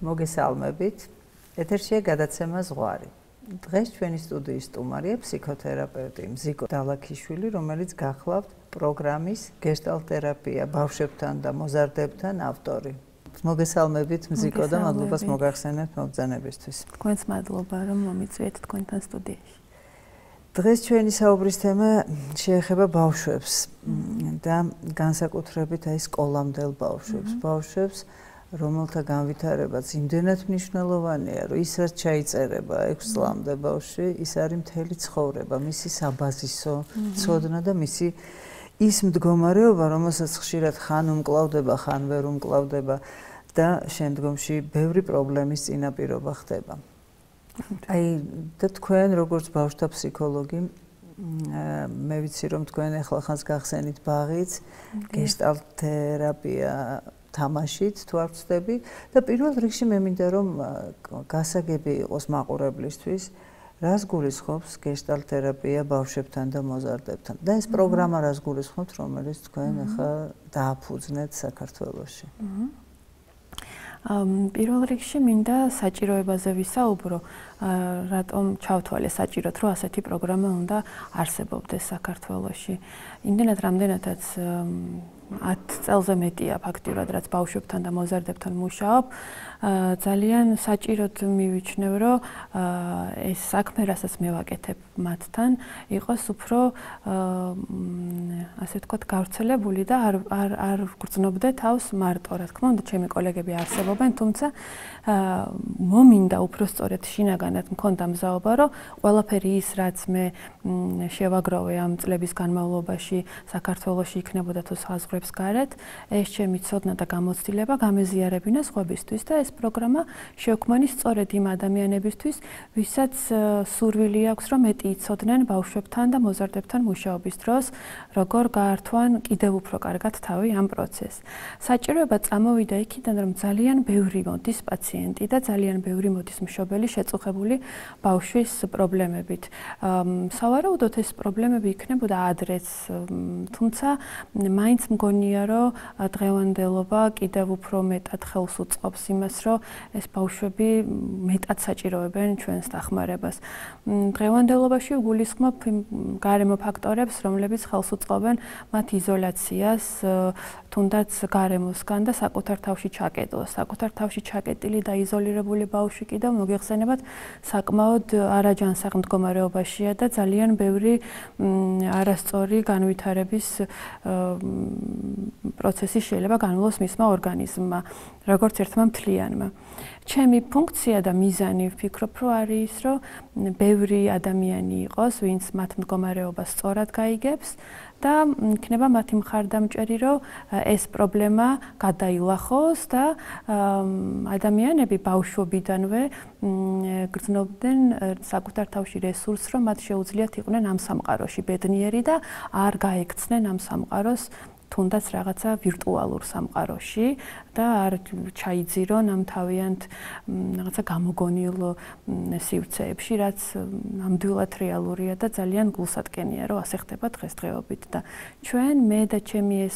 მოგესალმებით. ეთერშია გადაცემა ზღვარი. დღეს ჩვენი სტუდიის სტუმარია ფსიქოთერაპევტი მზია დალაქიშვილი, რომელიც გახლავთ პროგრამის გეშტალტ-თერაპია ბავშვებთან და მოზარდებთან ავტორი. მოგესალმებით მზიკო და მადლობას მოგახსენებთ მოგზანებისთვის. თქვენს მადლობა რომ მომიწვიეთ თქვენთან სტუდიაში. დღეს ჩვენი საუბრის თემა შეეხება ბავშვებს და განსაკუთრებით აი სკოლამდელ ბავშვებს, რომელთა განვითარებაც იმდენად მნიშვნელოვანია, რომ ის რაც ჩაიწერება 6 წლამდე ბავშვი, ის არის მთელი ცხოვრება, მისი საბაზისო ცოდნა და მისი ის მდგომარეობა, რომელსაც ხშირად ხან უმკლავდება, ხან ვერ უმკლავდება და შემდგომში ბევრი პრობლემის წინაპირობა ხდება. აი და თქვენ როგორც ბავშვთა ფსიქოლოგი მე ვიცი რომ თქვენ ახლა ხანს გახსენით ბაღიც გეშტალტ-თერაპია თამაშით თუ არ ვცდები და პირველ რიგში მე მინდა რომ გასაგები იყოს მაყურებლისთვის რას გულისხმობს გეშტალტ-თერაპია ბავშვებთან და მოზარდებთან და ეს პროგრამა რას გულისხმობს რომელიც თქვენ ახლა დააფუძნეთ საქართველოში. პირველ რიგში მინდა საჭიროებაზე ვისაუბრო, რატომ ჩავთვალე საჭიროდ, რომ ასეთი პროგრამა უნდა არსებობდეს საქართველოში. იმდენად რამდენადაც 10 წელზე მეტია ფაქტიურად, რაც ბავშვებთან და მოზარდებთან მუშაობ, ძალიან საჭიროდ მივიჩნევ, რომ ეს საქმე, რასაც მე ვაკეთებ მათთან, იყოს უფრო ასე ვთქვათ, გავრცელებული და არ გრძნობდე თავს მარტო, რა თქმა უნდა, ჩემი კოლეგები არსებობენ, თუმცა მომინდა უფრო სწორედ შინაგანად მქონდა მზაობა, რომ ყველაფერი ის, რაც მე შევაგროვე ამ წლების განმავლობაში საქართველოში იქნებოდა თუ საზღვრებს გარეთ, ეს ჩემი ცოდნა და გამოცდილება გამეზიარებინა სხვებისთვის და ეს პროგრამა შევქმანი სწორედ იმ ადამიანებისთვის, ვისაც სურვილი აქვს, რომ მეტი იცოდნენ ბავშვებთან და მოზარდებთან მუშაობის დროს, როგორ გაართვან კიდევ უფრო კარგად თავი ამ პროცესს. საჭიროება წამოვიდა იქიდან, რომ ძალიან ბევრი მოდის პაციენტი და ძალიან ბევრი მოდის მშობელი შეწუხებული ბავშვის პრობლემებით. სავარაუდოდ ეს პრობლემები იქნებოდა ადრეც, თუმცა მაინც მგონია, რომ დღევანდელობა კიდევ უფრო მეტად ხელს უწყობს იმას, რომ ეს ბავშვები მეტად საჭიროებენ ჩვენს დახმარებას. დღევანდელობაში ვგულისხმობ გარემო ფაქტორებს, რომლებიც ხელს უწყობენ მათ იზოლაციას, თუნდაც გარემოსგან და საკუთარ თავში ჩაკეტვას. საკუთარ თავში ჩაკეტილი და იზოლირებული ბავშვი კიდევ მოგეხსენებათ საკმაოდ არაჯანსაღ მდგომარეობაშია და ძალიან ბევრი არასწორი განვითარების პროცესი შეიძლება განვლოს მისმა ორგანიზმმა, როგორც ერთმა მთლიანმა. ჩემი ფუნქცია და მიზანი ვფიქრობ, რომ არის ის, რომ ბევრი ადამიანი იყოს, ვინც მათ მდგომარეობას სწორად გაიგებს და იქნება მათი მხარდამჭერი, რომ ეს პრობლემა გადაილახოს და ადამიანები ბავშვობიდანვე გრძნობდნენ საკუთარ თავში რესურსს, რომ მათ შეუძლიათ იყვნენ ამ სამყაროში ბედნიერი და არ გაექცნენ ამ სამყაროს თუნდაც რაღაცა ვირტუალურ სამყაროში და არ ჩაიძირონ ამ თავიანთ რაღაცა გამოგონილ სივრცეებში, რაც ნამდვილად რეალურია და ძალიან გულსატკენია, რომ ასე ხდება დღესდღეობით და ჩვენ მე და ჩემი ეს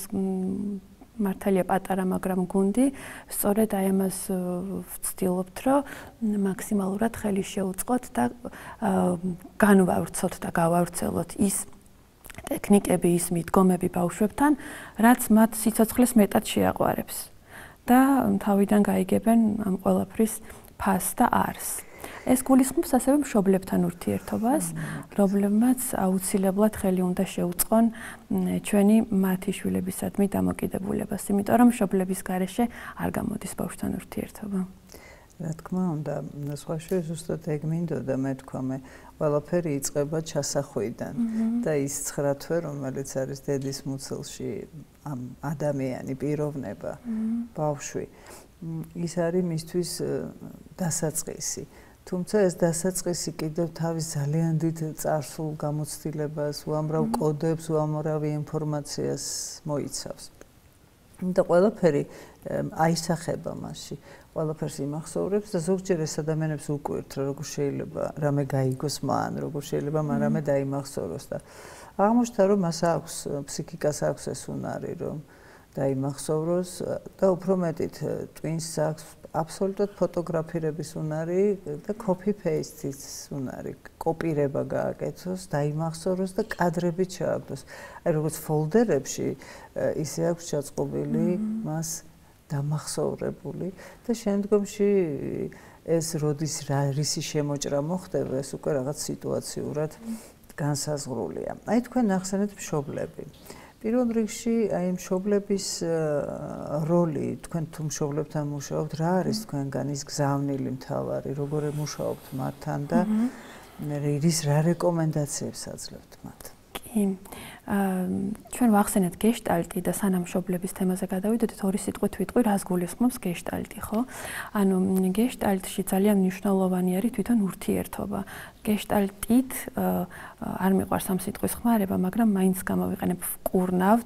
მართალია პატარა, მაგრამ გუნდი სწორედ აი ამას ვცდილობთ, რომ მაქსიმალურად ხელი შევუწყოთ და განვავრცოთ და გავავრცელოთ ის ტექნიკები, ის მიდგომები ბავშვებთან, რაც მათ სიცოცხლეს მეტად შეაყვარებს და თავიდან გაიგებენ ამ ყველაფრის ფასს და არსს. ეს გულისხმობს ასევე მშობლებთან ურთიერთობას, რომლებმაც აუცილებლად ხელი უნდა შეუწყონ ჩვენი მათი შვილებისადმი დამოკიდებულებას, იმიტომ რომ მშობლების გარეშე არ გამოდის ბავშვთან ურთიერთობა. რა თქმა უნდა, სხვა შვილს ზუსტად ეგ მინდოდა მეთქვამე, ყველაფერი იწყება ჩასახვიდან და ის 9 თვე, რომელიც არის დედის მუცელში ამ ადამიანი, პიროვნება, ბავშვი, ის არის მისთვის დასაწყისი. თუმცა ეს დასაწყისი კიდევ თავის ძალიან დიდ წარსულ გამოცდილებას, უამრავ კოდებს, უამრავ ინფორმაციას მოიცავს. და ყველაფერი აისახება მასში. ყველაფერს იმახსოვრებს და ზოგჯერ ეს ადამიანებს უკვირთ, როგორ შეიძლება რამე გაიგოს მან, როგორ შეიძლება მან რამე დაიმახსოვროს და აღმოჩნდა, რომ მას აქვს, ფსიქიკას აქვს ეს უნარი, რომ დაიმახსოვროს და უფრო მეტით twins აქვს აბსოლუტურად ფოტოგრაფირების უნარი და copy paste-ის უნარი, კოპირება გააკეთოს, დაიმახსოვროს და კადრები ჩააგდოს. აი როგორც ფოლდერებში ისე აქვს ჩაწყობილი მას დამახსოვრებული და შემდგომში ეს როდის რისი შემოჭრა მოხდება, ეს უკვე რაღაც სიტუაციურად განსაზღვრულია. აი თქვენ ახსენეთ მშობლები. პირველ რიგში აი მშობლების როლი, თქვენ თუ მშობლებთან მუშაობთ, რა არის თქვენგან ის გზავნილი მთავარი, როგორ მუშაობთ მათთან და რა რეკომენდაციებს აძლევთ მათ? კი. ჩვენ ვახსენეთ გეშტალტი და სანამ მშობლების თემაზე გადავიდოდით, ორი სიტყვით ვიტყვი, რას გულისხმობს გეშტალტი, ხო? ანუ გეშტალტში ძალიან მნიშვნელოვანი არის თვითონ ურთიერთობა. გეშტალტით არ მიყვარს ამ სიტყვის ხმარება, მაგრამ მაინც გამოვიყენებ ვკურნავთ,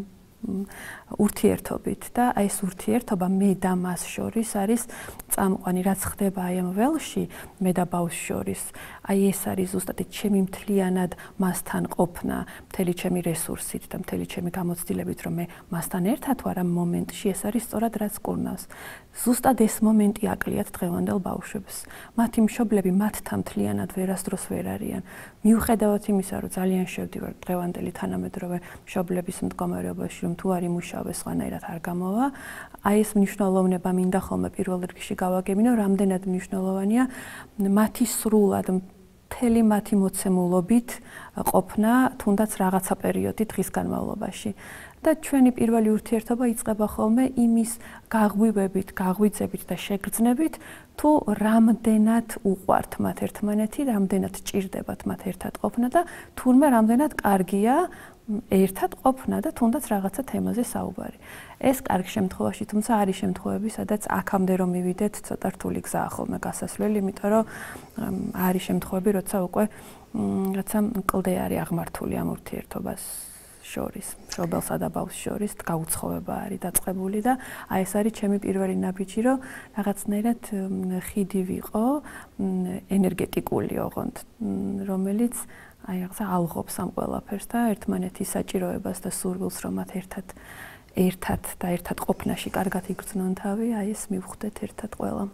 ურთიერთობით და აი ეს ურთიერთობა მე და მას შორის არის წამყვანი, რაც ხდება აი ამ ველში მე და ბავშვს შორის. აი ეს არის ზუსტად ჩემი მთლიანად მასთან ყოფნა, მთელი ჩემი რესურსით და მთელი ჩემი გამოცდილებით, რომ მე მასთან ერთად ვარ ამ მომენტში, ეს არის სწორად რაც კურნავს. ზუსტად ეს მომენტი აკლიათ დღევანდელ ბავშვებს. მათი მშობლები მათთან მთლიანად ვერასდროს ვერ არიან. მიუხედავად იმისა, რომ ძალიან შევდივარ დღევანდელი თანამედროვე მშობლების მდგომარეობაში, რომ თუ არ იმუშავე სხვანაირად არ გამოვა, აი ეს მნიშვნელოვნება მინდა ხოლმე პირველ რიგში გავაგებინო, რამდენად მნიშვნელოვანია მათი სრულად მთელი მათი მოცემულობით ყოფნა, თუნდაც რაღაცა პერიოდი დღის განმავლობაში. და ჩვენი პირველი ურთიერთობა იწყება ხოლმე იმის გაღვივებით, გაღვიძებით და შეგრძნებით, თუ რამდენად უყვართ მათ ერთმანეთი, რამდენად ჭირდებათ მათ ერთად ყოფნა და თურმე რამდენად კარგია ერთად ყოფნა და თუნდაც რაღაცა თემაზე საუბარი. ეს კარგ შემთხვევაში, თუმცა არის შემთხვევები, სადაც აქამდე რომ მივიდეთ, ცოტა რთული გზაა ხოლმე გასასვლელი, იმიტომ რომ არის შემთხვევები, როცა უკვე რაცა კლდე არის აღმართული ამ ურთიერთობას შორის, მშობელსა და ბავშვს შორის გაუცხოვება არის დაწყებული და აი ეს არის ჩემი პირველი ნაბიჯი, რომ რაღაცნაირად ხიდი ვიყო ენერგეტიკული ოღონდ, რომელიც აი რაღაცა ალღობს ამ ყველაფერს და ერთმანეთის საჭიროებას და სურვილს, რომ მათ ერთად ყოფნაში კარგად იგრძნონ თავი, აი ეს მივხვდეთ ერთად ყველა.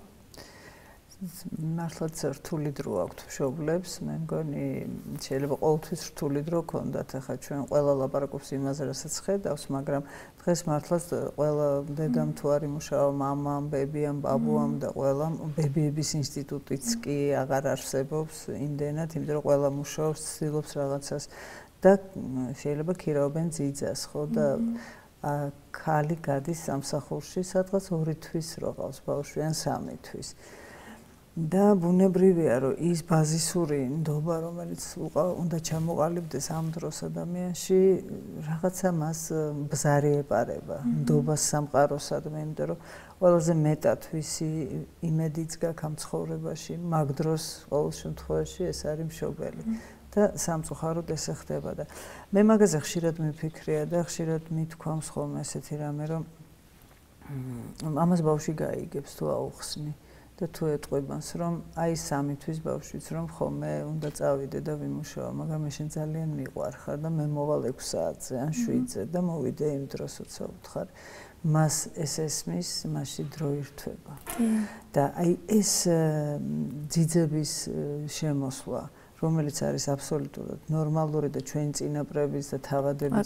მართლაც რთული დრო აქვთ მშობლებს, მე მგონი შეიძლება ყოველთვის რთული დრო გქონდათ, ახლა ჩვენ ყველა ლაპარაკობს იმაზე, რასაც ხედავს, მაგრამ დღეს მართლაც ყველა დედამ თუ არ იმუშავა, მამამ, ბებიამ, ბაბუამ და ყველა ბებიების ინსტიტუტიც კი აღარ არსებობს იმდენად, იმიტომ რომ ყველა მუშაობს, ცდილობს რაღაცას და შეიძლება ქირავენ ძიძას, ხო და ქალი გადის სამსახურში, სადღაც 2 თვის რო ყავს ბავშვი ან 3 თვის. და ბუნებრივია, რომ ის ბაზისური ნდობა, რომელიც უნდა ჩამოყალიბდეს ამ დროს ადამიანში, რაღაცა მას ბზარი ეპარება, ნდობას სამყაროსადმი, იმიტომ რომ ყველაზე მეტად ვისი იმედიც გაქვს ამ ცხოვრებაში, მაგ დროს ყოველ შემთხვევაში ეს არის მშობელი. და სამწუხაროდ ესე ხდება და მე მაგაზე ხშირად მიფიქრია და ხშირად მithქვამს ხოლმე ესეთი რამე, რომ ამას ბავშვი გაიგებს თუ აუხსნი. და თუ ეტყვებას, რომ აი 3 თვის ბავშვიც რომ ხოლმე უნდა წავიდე და ვიმუშაო, მაგრამ მე შენ ძალიან მიყვარხარ და მე მოვალ 6 საათზე ან 7-ზე და მოვიდე იმ დროს, როცა უთხარ. მას ეს ესმის, მასში დრო ირთვება. და აი ეს ძიძების შემოსვლა, რომელიც არის აბსოლუტურად ნორმალური და ჩვენი წინაპრების და თავადების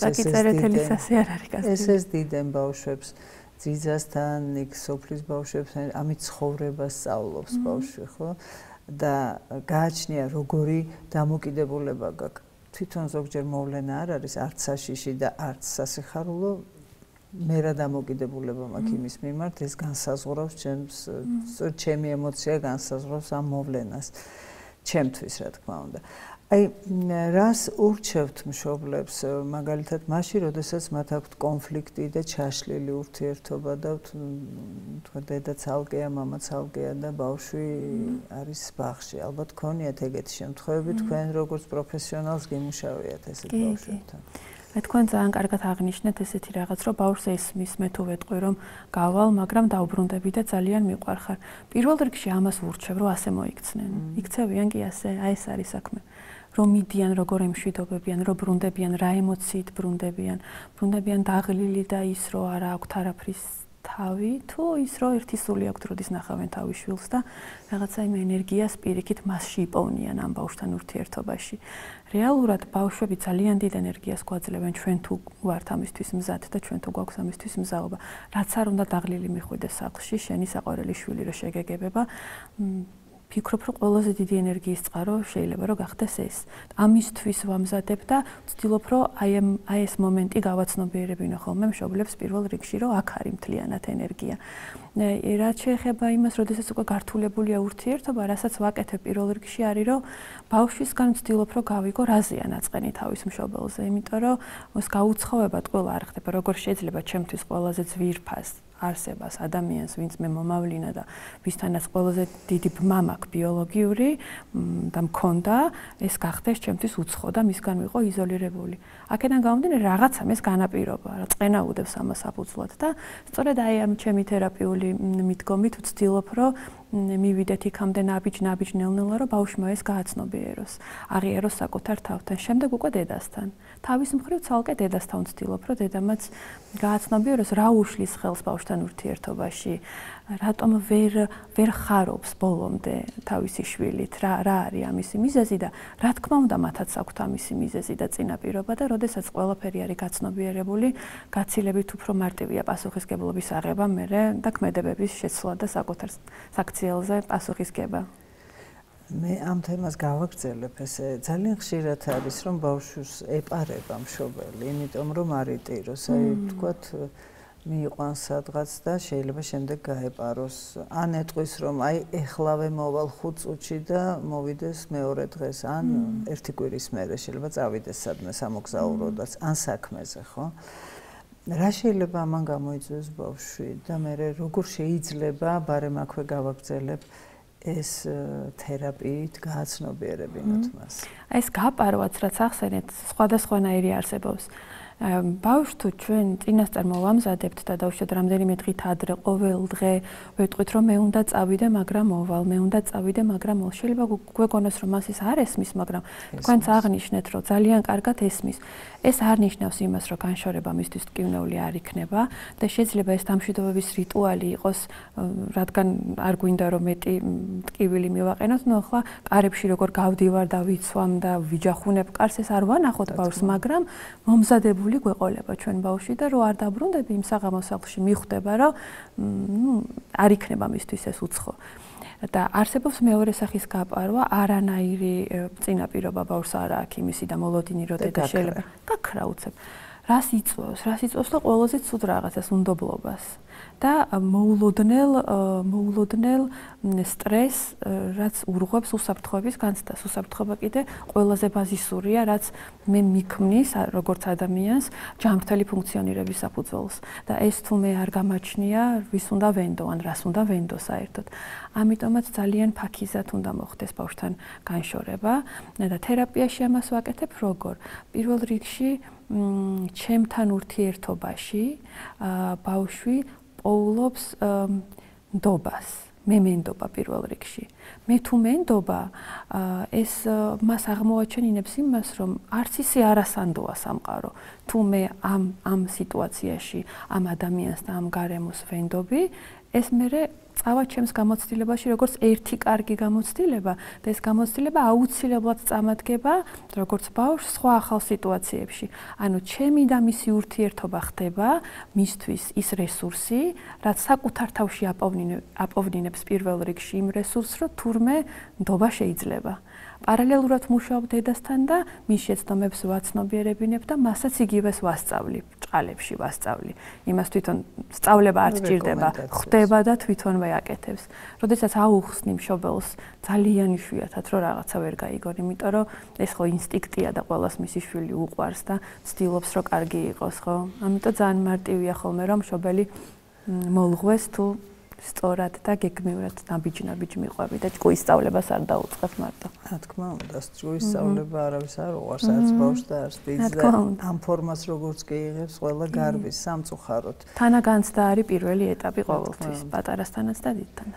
ეს დიდენ ბავშვებს ძიძასთან, იქ სოფლის ბავშვებთან, ამით ცხოვრებას სწავლობს ბავშვი, ხო? და გააჩნია როგორი დამოკიდებულება გაქვს. თვითონ ზოგჯერ მოვლენა არ არის არც საშიში და არც სასიხარულო, მე რა დამოკიდებულება მაქვს იმის მიმართ, ეს განსაზღვრავს ჩემი ემოცია განსაზღვრავს ამ მოვლენას. ჩემთვის, რა თქმა უნდა. აი, რას ურჩევთ მშობლებს, მაგალითად, მაშინ, როდესაც მათ აქვთ კონფლიქტი და ჩაშლილი ურთიერთობა და თქვა დედა ცალკეა, მამა ცალკეა და ბავშვი არის ბაღში. ალბათ გქონიათ ეგეთი შემთხვევები, თქვენ როგორც პროფესიონალს გიმუშავიათ ესეთ ბავშვებთან. მე თქვენ ძალიან კარგად აღნიშნეთ ესეთი რაღაც, რომ ბავშვს ესმის, მე თუ ვეტყვი, რომ გავალ, მაგრამ დაუბრუნდები და ძალიან მიყვარხარ. პირველ რიგში ამას ურჩევ, რომ ასე მოიქცნენ. იქცევიან კი ასე, აი ეს არის საქმე. რომ მიდიან, როგორ ემშვიდობებიან, რომ ბრუნდებიან, რა ემოციით ბრუნდებიან დაღლილი და ის რომ არ აქვთ არაფრის თავი, თუ ის რომ ერთი სული აქვთ, როდის ნახავენ თავის შვილს და რაღაცა იმ ენერგიას პირიქით მასში იპოვნიან ამ ბავშვთან ურთიერთობაში. რეალურად ბავშვები ძალიან დიდ ენერგიას გვაძლევენ, ჩვენ თუ ვართ ამისთვის მზად და ჩვენ თუ გვაქვს ამისთვის მზაობა. რაც არ უნდა დაღლილი მიხვიდეს სახლში, შენი საყვარელი შვილი რომ შეგეგებება, ფიქრობ, რომ ყველაზე დიდი ენერგიის წყარო შეიძლება რომ გახდეს ეს. ამისთვის ვამზადებ და ვცდილობ, რომ აი ეს მომენტი გავაცნობიერებინო ხოლმე მშობლებს პირველ რიგში, რომ აქ არის მთლიანად ენერგია. რაც შეეხება იმას, როდესაც უკვე გართულებულია ურთიერთობა, რასაც ვაკეთებ პირველ რიგში არის, რომ ბავშვისგან ვცდილობ, რომ გავიგო რაზეა ნაწყენი თავის მშობელზე, იმიტომ რომ ეს გაუცხოვებად ყველა არ ხდება, როგორ შეიძლება ჩემთვის ყველაზე ძვირფას არსებას ადამიანს, ვინც მე მომავლინა და ვისთანაც ყველაზე დიდი ბმა მაქვს ბიოლოგიური და მქონდა, ეს გახდეს ჩემთვის უცხო და მისგან ვიყო იზოლირებული. აქედან გამომდინარე რაღაცა ეს განაპირობა, რა წენაუდებს ამას აფუძვლად და სწორედ აი ამ ჩემი თერაპიული მიდგომით ვცდილობ, რომ მივიდეთ იქამდე ნაბიჯ ნელ-ნელა, რომ ბავშვმა ეს გააცნობიეროს, აღიაროს საკუთარ თავთან, შემდეგ უკვე დედასთან. თავის მხრივ ცალკე დედასთან ვცდილობ, რომ დედამაც გააცნობიეროს, რა უშლის ხელს ბავშვთან ურთიერთობაში, რატომ ვერ ხარობს ბოლომდე თავისი შვილით, რა არის ამისი მიზეზი და რა თქმა უნდა მათაც აქვთ ამისი მიზეზი და წინაპირობა და როდესაც ყველაფერი არის გაცნობიერებული, გაცილებით უფრო მარტივია პასუხისგებლობის აღება მერე და ქმედებების შეცვლა და საკუთარ საქციელზე პასუხისგება. მე ამ თემას გავაგრძელებ, ესე ძალიან ხშირად არის, რომ ბავშვს ეპარება მშობელი, იმიტომ რომ არიტიროს, აი თქვათ მიიყვანს სადღაც და შეიძლება შემდეგ გაეპაროს. ან ეტყვის, რომ აი ეხლავე მოვალ 5 წუთში და მოვიდეს მეორე დღეს, ან ერთი კვირის მერე შეიძლება წავიდეს სადმე სამოგზაუროდაც, ან საქმეზე, ხო? რა შეიძლება ამან გამოიწვიოს ბავშვი და მე როგორ შეიძლება, ბარემ აქვე გავაგრძელებ ეს თერაპიით გააცნობიერებინოთ მას. აი ეს გაპარვაც რაც ახსენეთ, სხვადასხვანაირი არსებობს. ბავშვს თუ ჩვენ წინასწარ მოვამზადებთ და დავუშვათ რამდენიმე დღით ადრე ყოველ დღე ვეტყვით რომ მე უნდა წავიდე მაგრამ მოვალ მე უნდა წავიდე მაგრამ მოვ შეიძლება გვეგონოს რომ მას ის არ ესმის მაგრამ თქვენც აღნიშნეთ რომ ძალიან კარგად ესმის ეს არ ნიშნავს იმას რომ განშორება მისთვის ტკივნეული არ იქნება და შეიძლება ეს დამშვიდობების რიტუალი იყოს რადგან არ გვინდა რომ მეტი ტკივილი მივაყენოთ ნუ ახლა კარებში როგორ გავდივარ და ვიცვამ და ვიჯახუნებ კარს ეს არ ვანახოთ ბავშვს მაგრამ მომზადებული გვეყოლება ჩვენ ბავშვი და რო არ დაბრუნდები იმ საღამოს სახლში მიხვდება რომ არ იქნება მისთვის ეს უცხო და არსებობს მეორე სახის გაპარვა არანაირი წინაპირობა ბავშვს არ აქვს იმისი და მოლოდინი რო დედა შეიძლება გაქრა უცებ რას იწვევს და ყველაზე ცუდ რაღაცას უნდობლობას და მოულოდნელ სტრესს რაც ურღვევს უსაფრთხოების განცდას უსაფრთხოება კიდე ყველაზე ბაზისურია რაც მე მიქმნის როგორც ადამიანს ჯანმრთელი ფუნქციონირების საფუძველს და ეს თუ მე არ გამაჩნია ვის უნდა ვენდო ან რას უნდა ვენდო საერთოდ ამიტომაც ძალიან ფაქიზად უნდა მოხდეს ბავშვთან განშორება და თერაპიაში ამას ვაკეთებ როგორ პირველ რიგში ჩემთან ურთიერთობაში ბავშვი პოულობს ნდობას მე მენდობა პირველ რიგში მე თუ მენდობა ეს მას აღმოაჩენინებს იმას რომ არც ისე არასანდოა სამყარო თუ მე ამ სიტუაციაში ამ ადამიანს და ამ გარემოს ვენდობი ეს მერე წავა ჩემს გამოცდილებაში როგორც ერთი კარგი გამოცდილება და ეს გამოცდილება აუცილებლად წამადგება როგორც ბავშვს სხვა ახალ სიტუაციებში. ანუ ჩემი და მისი ურთიერთობა ხდება მისთვის ის რესურსი, რაც საკუთარ თავში აპოვნინებს პირველ რიგში იმ რესურსს, რომ თურმე ნდობა შეიძლება. პარალელურად მუშაობ დედასთან და მის შეცდომებს ვაცნობიერებინებ და მასაც იგივეს ვასწავლი, ჭყალებში ვასწავლი. იმას თვითონ სწავლება არ სჭირდება, ხდება და თვითონვე აკეთებს. როდესაც აუხსნი მშობელს ძალიან იშვიათად რომ რაღაცა ვერ გაიგონ, იმიტომ რომ ეს ხო ინსტინქტია და ყველას მისი შვილი უყვარს და ცდილობს რომ კარგი იყოს, ხო? ამიტომ ძალიან მარტივია ხოლმე რომ მშობელი მოლღვეს თუ სწორად და გეგმიურად ნაბიჯ მიყვები და ჭკუის სწავლებას არ დაუწყებ მარტო. რა თქმა უნდა, ჭკუის სწავლება არავის არ უყვარს, არც ბავშვს და არც დიდს და ამ ფორმას როგორც კი იღებს, ყველა გარბის სამწუხაროდ. თანაგანცდა არის პირველი ეტაპი ყოველთვის, პატარასთანაც და დიდთანაც.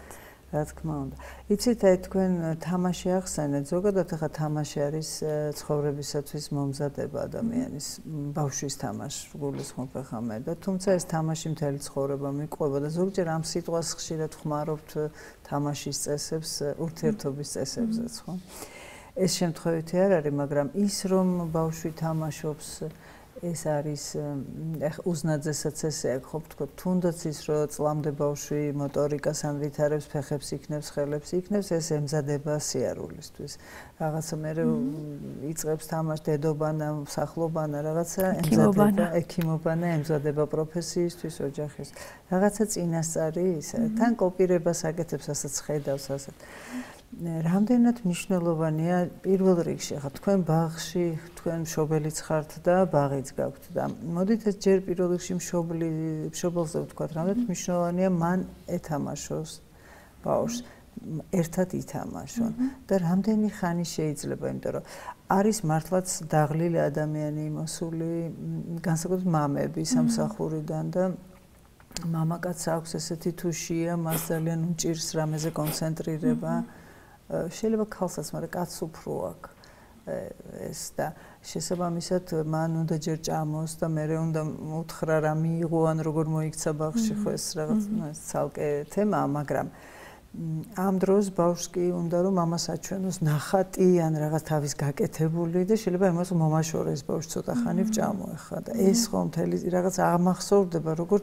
რა თქმა უნდა. იცით, აი თქვენ თამაში ახსენეთ, ზოგადად ახლა თამაში არის ცხოვრებისათვის მომზადება ადამიანის, ბავშვის თამაში, გულისხმობ ახლა მე და თუმცა ეს თამაში მთელი ცხოვრება მიყვება და ზოგჯერ ამ სიტყვას ხშირად ხმარობთ თამაშის წესებს, ურთიერთობის წესებზეც, ხო? ეს შემთხვევითი არ არის, მაგრამ ის რომ ბავშვი თამაშობს ეს არის უზნაძესაც ესე აქვს, ხო ვთქვათ, თუნდაც ის რომ წლამდე ბავშვი მოტორიკას ანვითარებს, ფეხებს იქნევს, ხელებს იქნევს, ეს ემზადება სიარულისთვის. რაღაცა მე იწყებს თამაში დედობანა, სახლობანა, რაღაცა ემზადება, ექიმობანა, ემზადება პროფესიისთვის, ოჯახის. რაღაცა წინასწარი ისა, თან კოპირებას აკეთებს, ასაც ხედავს, ასეთ. რამდენად მნიშვნელოვანია პირველ რიგში, ხა თქვენ ბაღში, თქვენ მშობელიც ხართ და ბაღიც გაქვთ და მოდით ეს ჯერ პირველ რიგში მშობელზე ვთქვათ, რამდენად მნიშვნელოვანია მან ეთამაშოს ბავშვს, ერთად ითამაშონ და რამდენი ხანი შეიძლება, იმიტომ რომ არის მართლაც დაღლილი ადამიანი მოსული, განსაკუთრებით მამები სამსახურიდან და მამაკაცს აქვს ესეთი თუშია, მას ძალიან უჭირს რამეზე კონცენტრირება. შეიძლება ქალსაც, მაგრამ კაცს უფრო აქვს ეს და შესაბამისად მან უნდა ჯერ ჭამოს და მერე უნდა უთხრა რა მიიღო ან როგორ მოიქცა ბაღში, ხო ეს რაღაც ცალკე თემაა, მაგრამ ამ დროს ბავშვს კი უნდა რომ მამას აჩვენოს ნახატი ან რაღაც თავის გაკეთებული და შეიძლება იმას მომაშორეს ბავშვს ცოტა ხანი ვჭამო ახლა და ეს ხო მთელი რაღაც აღმახსოვრდება როგორც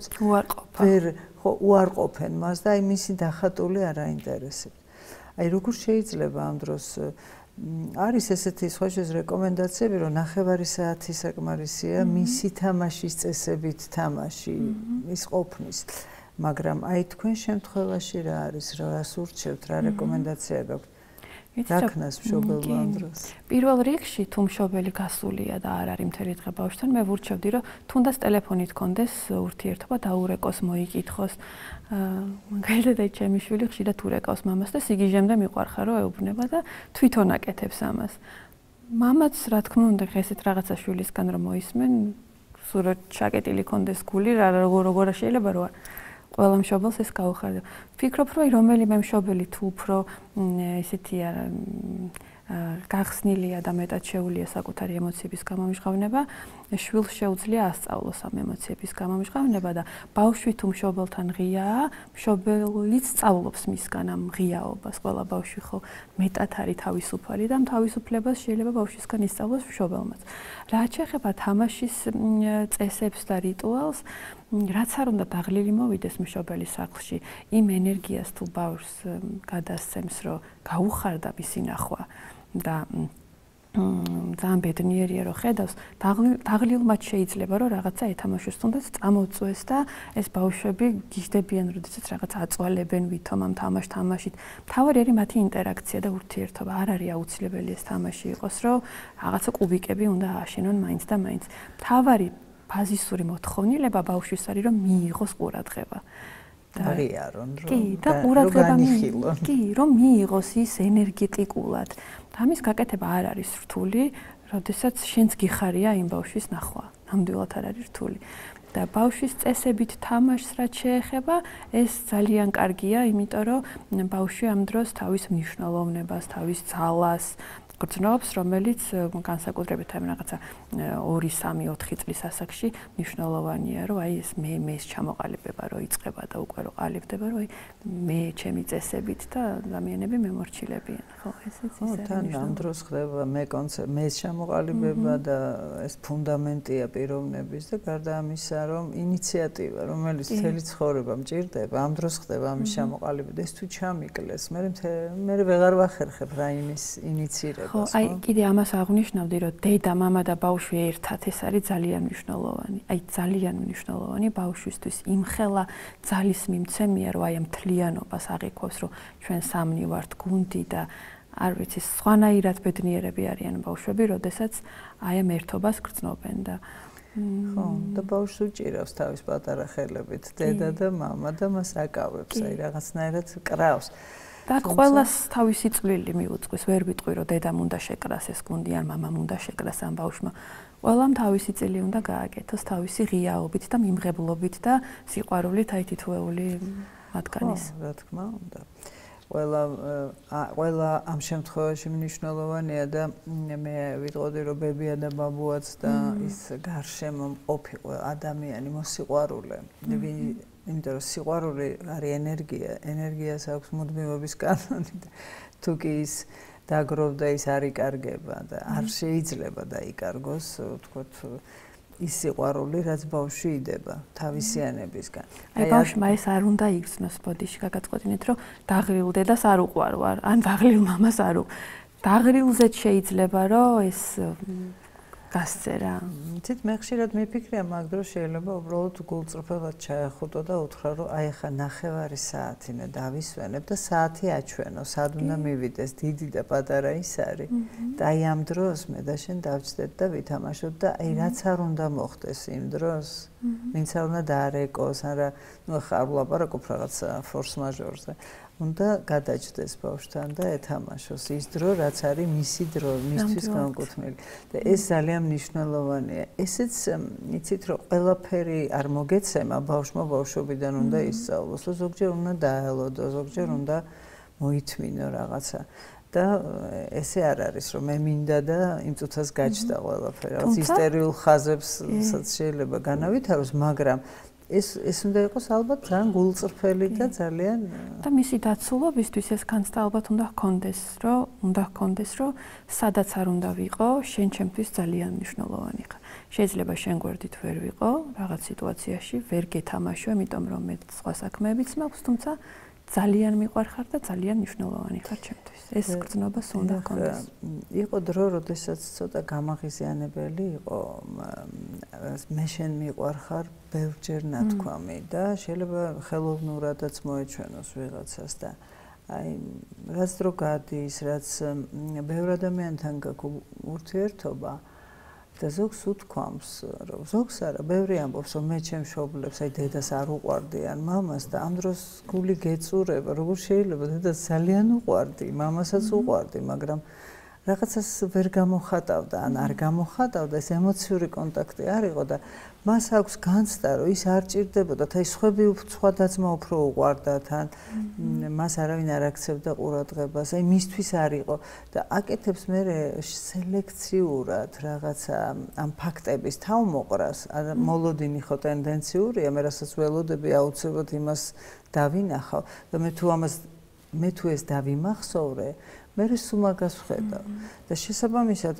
უარყოფენ მას და აი მისი დახატული არ აინტერესებს. აი როგორ შეიძლება ამ დროს არის ესეთი სხვა რეკომენდაციები, რომ ნახევარი საათი საკმარისია მისი თამაშის წესებით თამაში ის ყოფნის. მაგრამ აი თქვენ შემთხვევაში რა არის, რას ურჩევთ, რა რეკომენდაცია გაქვთ? რაკნას მშობელმა ამ დროს? პირველ რიგში თუ მშობელი გასულია და არ არის მთელი დღე ბავშვთან, მე ვურჩევდი, რომ თუნდაც ტელეფონით კონდეს ურთიერთობა, დაურეკოს, მოიკითხოს. მაგალითად აი ჩემი შვილი ხშირად ურეკავს მამას და სიგიჟემდე მიყვარხარ რომ ეუბნება და თვითონ აკეთებს ამას. მამაც რა თქმა უნდა ესეთ რაღაცა შვილისგან რომ მოისმენ, სულ ჩაკეტილი კონდეს გული, როგორ შეიძლება რომ ყველა მშობელს ეს გაუხარდა. ვფიქრობ, რომ რომელიმე მშობელი თუ უფრო ესეთია გახსნილია და მეტად შეუძლია საკუთარი ემოციების გამომჟღავნება, შვილს შეუძლია ასწავლოს ამ ემოციების გამომჟღავნება და ბავშვი თუ მშობელთან ღიაა, მშობელიც სწავლობს მისგან ამ ღიაობას. ყველა ბავშვი ხო მეტად არის თავისუფალი და ამ თავისუფლებას შეიძლება ბავშვისგან ისწავლოს მშობელმაც. რაც შეეხება თამაშის წესებს და რიტუალს, რაც არ უნდა დაღლილი მოვიდეს მშობელის სახლში, იმ ენერგიას თუ ბავშვს გადასცემს, რომ გაუხარდა მისი ნახვა და ძალიან ბედნიერია რომ ხედავს, დაღლილმაც შეიძლება რომ რაღაცა ეთამაშოს, თუნდაც წამოწვეს და ეს ბავშვები გიждდებიან, როდესაც რაღაც აწვალებენ ვითომ ამ თამაშით. მთავარი არის მათი ინტერაქცია და ურთიერთობა. არ არის აუცილებელი ეს თამაში იყოს, რომ რაღაცა კუბიკები უნდა ააშენონ მაინც და მაინც. მთავარი ბაზისური მოთხოვნილება ბავშვის არის, რომ მიიღოს ყურადღება. აღიარონ, რომ განიხილონ. კი, რომ მიიღოს ის ენერგეტიკულად. ამის გაკეთება არ არის რთული, როდესაც შენც გიხარია იმ ბავშვის ნახვა. ნამდვილად არ არის რთული. და ბავშვის წესებით თამაშს რაც შეეხება, ეს ძალიან კარგია, იმიტომ რომ ბავშვი ამ დროს თავის მნიშვნელოვნებას, თავის ძალას გრძნობს, რომელიც განსაკუთრებით ამ რაღაცა 2, 3, 4 წლის ასაკში მნიშვნელოვანია, რომ აი ეს მე ჩამოყალიბება რო იწყება და უკვე რო ყალიბდება, რომ აი მე ჩემი წესებით და ადამიანები მემორჩილებიან, ხო, ესეც ისე. თან ამ დროს ხდება მე ჩამოყალიბება და ეს ფუნდამენტია პიროვნების და გარდა ამისა, რომ ინიციატივა, რომელიც მთელი ცხოვრება მჭირდება, ამ დროს ხდება ამის ჩამოყალიბება. ეს თუ ჩამიკლეს, მე ვეღარ ვახერხებ რა იმის ინიციირება. ხო, აი კიდე ამას აღვნიშნავდი, რომ დედა, მამა და ბავშვი ერთად ეს არის ძალიან მნიშვნელოვანი. აი ძალიან მნიშვნელოვანი ბავშვისთვის იმხელა ძალის მიმცემია, რომ აი ამ მთლიანობას აღიქვავს, რომ ჩვენ სამნი ვართ გუნდი და არ ვიცი, სხვანაირად ბედნიერები არიან ბავშვები, როდესაც აი ამ ერთობას გრძნობენ და ხო, და ბავშვს უჭირავს თავის პატარა ხელებით, დედა და მამა და მას აკავებს, აი რაღაცნაირად კრავს. და ყველას თავისი წვლილი მიუძღვის, ვერ ვიტყვი რომ დედამ უნდა შეკრას ეს გუნდი ან მამამ უნდა შეკრას ამ ბავშვმა. ყველამ თავისი წილი უნდა გააკეთოს თავისი ღიაობით და მიმღებლობით და სიყვარულით აი თითოეული მათგანის. რა თქმა უნდა. ყველა ამ შემთხვევაში მნიშვნელოვანია და მე ვიტყოდი რომ ბებია და ბაბუაც და ის გარშემო მყოფი ადამიანი მოსიყვარულე იმიტომ რომ სიყვარული არის ენერგიას აქვს მუდმივობის კანონი და თუ კი ის დაგროვდა ის არ იკარგება და არ შეიძლება დაიკარგოს ვთქვათ ის სიყვარული რაც ბავშვი იდება თავისიანებისგან. აი ბავშვმა ეს არ უნდა იგრძნოს ბოდიში გაგაწყვეტინეთ რომ დაღრილ დედას არ უყვარვარ ან დაღრილ მამას არ დაღრილზეც შეიძლება რომ ეს გასწერა. თით მე ხშირად მიფიქრია მაგ დროს შეიძლება უბრალოდ გულწრფელად ჩაეხუტო და უთხრა რომ აი ახლა 9 საათი მე დავისვენებ და საათი აჩვენო სად უნდა მივიდეს დიდი და პატარა ის არის და აი ამ დროს მე და შენ დავჭდეთ და ვითამაშოთ და აი რაც არ უნდა მოხდეს იმ დროს ვინც არ უნდა დაარეკოს არა ნუ ახლა არ ვლაპარაკობ რაღაც ფორს მაჟორზე უნდა გადაჭდეს ბავშვთან და ეთამაშოს ის დრო რაც არის მისი დრო მისთვის განკუთვნილი და ეს ძალიან მნიშვნელოვანია ესეც იცით რომ ყველაფერი არ მოგეცემა ბავშვმა ბავშვობიდან უნდა ისწავლოს ზოგჯერ უნდა დაელოდო ზოგჯერ უნდა მოითმინო რაღაცა და ესე არ არის რომ მე მინდა და იმ წუთას გაჩნდა ყველაფერი რაღაც ისტერიულ ხაზებსაც შეიძლება განავითაროს მაგრამ ეს უნდა იყოს ალბათ ძალიან გულწრფელი და ძალიან და მისი დაცულობისთვის ეს განცდა ალბათ უნდა ჰქონდეს რომ სადაც არ უნდა ვიყო შენ ჩემთვის ძალიან მნიშვნელოვანი ხარ შეიძლება შენ გვერდით ვერ ვიყო რაღაც სიტუაციაში ვერ გეთამაშო იმიტომ რომ მე სხვა საქმეებიც მაქვს თუმცა ძალიან მიყვარხარ და ძალიან მნიშვნელოვანი ხარ ჩემთვის ეს გრძნობას უნდა ჰქონდეს იყო დრო როდესაც ცოტა გამაღიზიანებელი იყო მე შენ მიყვარხარ ბევრჯერ ნათქვამი და შეიძლება ხელოვნურადაც მოეჩვენოს ვიღაცას და აი რაც დრო გადის რაც ბევრ ადამიანთან გაქვს ურთიერთობა და ზოგს უთქვამს რომ ზოგს არა ბევრი ამბობს რომ მე ჩემ მშობლებს აი დედას არ უყვარდი ან მამას და ამ დროს გული გეწურება როგორ შეიძლება დედას ძალიან უყვარდი მამასაც უყვარდი მაგრამ რაღაცას ვერ გამოხატავდა ან არ გამოხატავდა ეს ემოციური კონტაქტი არ იყო და მას აქვს განცდა რომ ის არ ჭირდებოდა და ის სხვა დაძმა უფრო უყვარდა თან მას არავინ არ აქცევდა ყურადღებას აი მისთვის არ იყო და აკეთებს მე სელექციურად რაღაცა ამ ფაქტების თავმოყრას მოლოდინი ხო ტენდენციურია მე რასაც ველოდები აუცილებლად იმას დავინახავ და მე თუ ეს დავიმახსოვრე მე სულ მაგას ვხედავ და შესაბამისად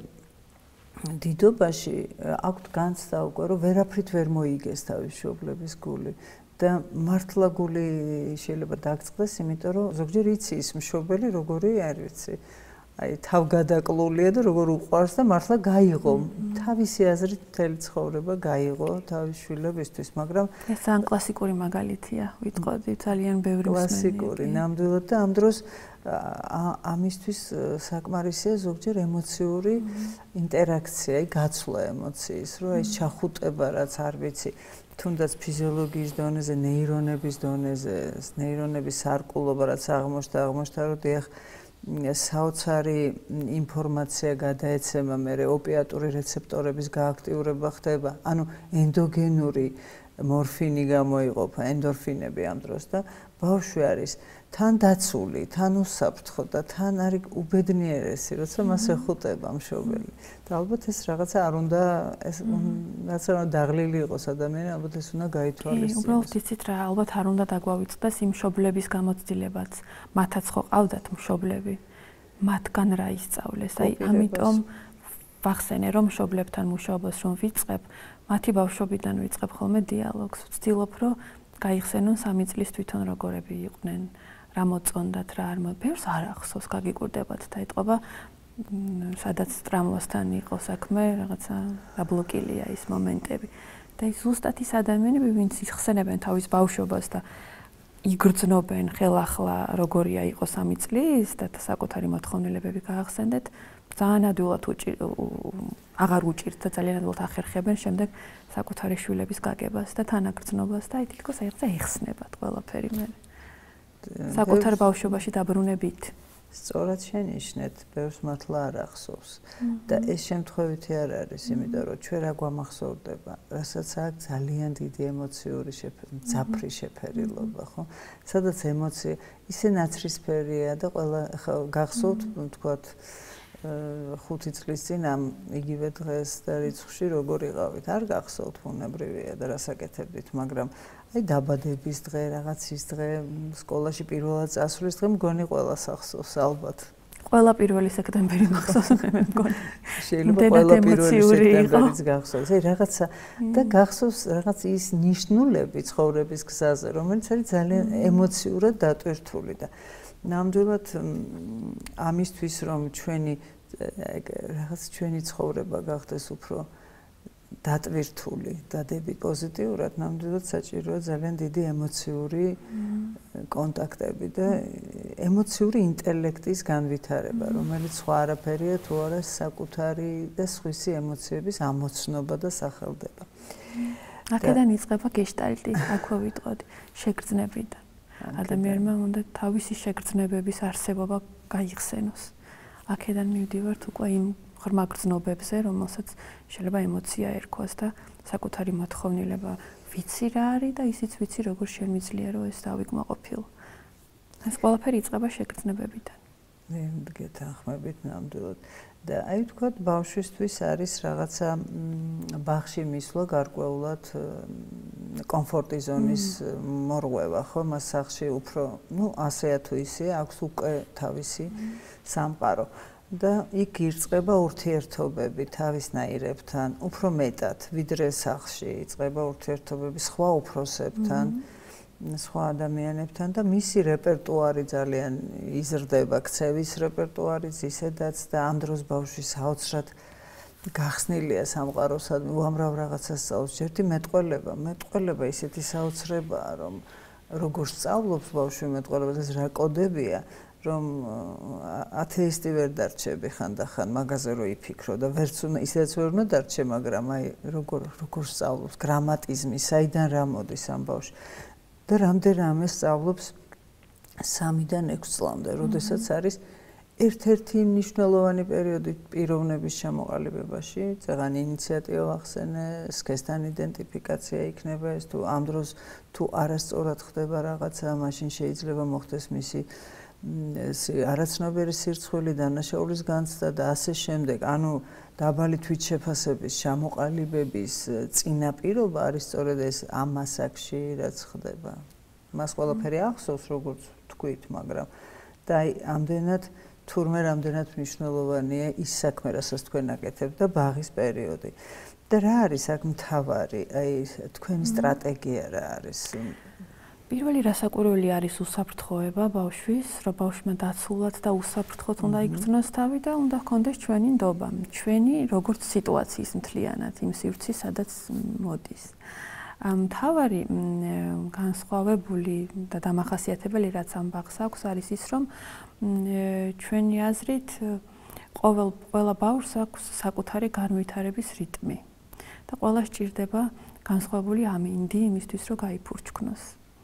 დიდობაში აქვთ განცდა უკვე რომ ვერაფრით ვერ მოიგეს თავის მშობლების გული და მართლა გული შეიძლება დაგწყდეს იმიტომ რომ ზოგჯერ იცის მშობელი როგორი არის აი თავგადაკლულია და როგორ უყვარს და მართლა გაიღო თავისი აზრით მთელი ცხოვრება გაიღო თავის შვილებისთვის მაგრამ ეს ძალიან კლასიკური მაგალითია ვიტყოდი ძალიან ბევრი კლასიკური ნამდვილად და ამ დროს ამისთვის საკმარისია ზოგჯერ ემოციური ინტერაქცია, გაცვლა ემოციის, რომ ეს ჩახუტება რაც არ ვიცი, თუნდაც ფიზიოლოგიის დონეზე, ნეირონების დონეზე, ნეირონების სარკულობა რაც აღმოჩნდა, რომ დიახ საოცარი ინფორმაცია გადაეცემა მე ოპიატური რეცეპტორების გააქტიურება ხდება, ანუ ენდოგენური მორფინი გამოიყოფა, ენდორფინები ამ დროს და ბავშვი არის თან დაცული, თან უსაფრთხო და თან არის უბედნიერესი, როცა მას ეხუტება მშობელი. და ალბათ ეს რაღაცა არ უნდა ეს რაც არ დაღლილი იყოს ადამიანი, ალბათ ეს უნდა გაითვალისწინოს. უბრალოდ იცით რა, ალბათ არ უნდა დაგვავიწყდეს იმ მშობლების გამოცდილებაც. მათაც ხო ყავდათ მშობლები. მათგან რა ისწავლეს. აი, ამიტომ ვახსენე რომ მშობლებთან მუშაობას რომ ვიწყებ, მათი ბავშვობიდან ვიწყებ ხოლმე დიალოგს. ვცდილობ რომ გაიხსენონ 3 წლის თვითონ როგორები იყვნენ. რა მოწონდათ, რა არ ბევრს არ ახსოვს, გაგიკვირდებათ და ეთყობა სადაც ტრამვასთან იყო საქმე, რაღაცა დაბლოკილია ის მომენტები. და ის ზუსტად ის ადამიანები, ვინც იხსენებენ თავის ბავშვობას და იგრძნობენ ხელახლა როგორია იყო 3 წლის და საკუთარი მოთხოვნილებები გაახსენდეთ, ძალიან ადვილად აღარ უჭირთ და ძალიან ადვილად ახერხებენ შემდეგ საკუთარი შვილების გაგებას და თანაგრძნობას და აი თითქოს ერთზე ეხსნებათ ყველაფერი მე. საკუთარ ბავშვობაში დაბრუნებით. სწორად შენიშნეთ, ბევრს მართლა არ ახსოვს. და ეს შემთხვევითი არ არის, იმიტომ რომ ჩვენ რა გვამახსოვრდება, რასაც აქვს ძალიან დიდი ემოციური მძაფრი შეფერილობა, ხო? სადაც ემოცია ისე ნაცრისფერია და ყველა გახსოვთ, თქვათ 5 წლის წინ ამ იგივე დღეს და რიცხვში როგორ იყავით. არ გახსოვთ, ბუნებრივია და რასაკეთებდით, მაგრამ აი დაბადების დღე, რაღაც ის დღე, სკოლაში პირველად წასვლის დღე მგონი ყველას ახსოვს ალბათ. ყველა 1 სექტემბერი მახსოვს მე მგონი. შეიძლება ყველა 1 სექტემბერიც გახსოვს. აი რაღაცა და გახსოვს რაღაც ის ნიშნულები ცხოვრების გზაზე, რომელიც არის ძალიან ემოციურად დატვირთული და ნამდვილად ამისთვის რომ ჩვენი ცხოვრება გახდეს უფრო დატვირთული, დადები პოზიტიურად, ნამდვილად საჭიროა ძალიან დიდი ემოციური კონტაქტები და ემოციური ინტელექტის განვითარება, რომელიც სხვა არაფერია თუ არა საკუთარი და სხვისი ემოციების ამოცნობა და სახელდება. აქედან იწყება გეშტალტი, აქვე ვიტყოდი, შეგრძნებიდან. ადამიანმა უნდა თავისი შეგრძნებების არსებობა გაიხსენოს. აქედან მივდივართ უკვე იმ ღრმა გრძნობებზე, რომელსაც შეიძლება ემოცია ერქვას და საკუთარი მოთხოვნილება ვიცი რა არის და ისიც ვიცი როგორ შემიძლია რომ ეს დავიკმაყოფილო. ეს ყველაფერი იწყება შეგრძნებებიდან. გეთანხმებით ნამდვილად. და აი ვთქვათ, ბავშვისთვის არის რაღაცა ბაღში მისვლა გარკვეულად კომფორტის ზონის მორღვევა, ხო? მას სახლში უფრო, ასეა თუ ისე, აქვს უკვე თავისი სამყარო. და იქ იწყება ურთიერთობები თავისნაირებთან, უფრო მეტად, ვიდრე სახლში იწყება ურთიერთობები სხვა უფროსებთან, სხვა ადამიანებთან და მისი რეპერტუარი ძალიან იზრდება, ქცევის რეპერტუარიც ისედაც და ამ დროს ბავშვი საოცრად გახსნილია სამყაროსადმი, უამრავ რაღაცას სწავლობს. ჯერდი მეტყველება ისეთი საოცრებაა, რომ როგორ სწავლობს ბავშვი მეტყველებას, რა კოდებია, რომ ათეისტი ვერ დარჩები ხანდახან მაგაზე რო იფიქრო და ისედაც ვერ უნდა დარჩე, მაგრამ აი როგორ სწავლობს გრამატიზმი, საიდან რა მოდის ამ ბავშვი და რამდენიმე სწავლობს 3-დან 6 წლამდე, როდესაც არის ერთ-ერთი მნიშვნელოვანი პერიოდი პიროვნების ჩამოყალიბებაში, წეგან ინიციატივა ახსენე, სქესთან იდენტიფიკაცია იქნება ეს თუ ამ დროს თუ არასწორად ხდება რაღაცა, მაშინ შეიძლება მოხდეს მისი არაცნობერი სირცხვილი, დანაშაულის განცდა და ასე შემდეგ. ანუ დაბალი თვითშეფასების ჩამოყალიბების წინაპირობა არის სწორედ ეს ამ ასაკში, რაც ხდება. მას ყველაფერი ახსოვს, როგორც თქვით, მაგრამ და აი ამდენად თურმე რამდენად მნიშვნელოვანია ის საქმე, რასაც თქვენ აკეთებთ და ბაღის პერიოდი. და რა არის აქ მთავარი, აი თქვენი სტრატეგია რა არის? პირველი რასაკვირველი არის უსაფრთხოება ბავშვის, რომ ბავშვმა დაცულად და უსაფრთხოდ უნდა იგრძნოს თავი და უნდა ჰქონდეს ჩვენი ნდობა, ჩვენი როგორც სიტუაციის მთლიანად, იმ სივრცის, სადაც მოდის. მთავარი განსხვავებული და დამახასიათებელი რაც ამ ბაღს აქვს, არის ის, რომ ჩვენი აზრით ყველა ბავშვს აქვს საკუთარი განვითარების რიტმი და ყველა სჭირდება განსხვავებული ამინდი იმისთვის, რომ გაიფურჩქნოს.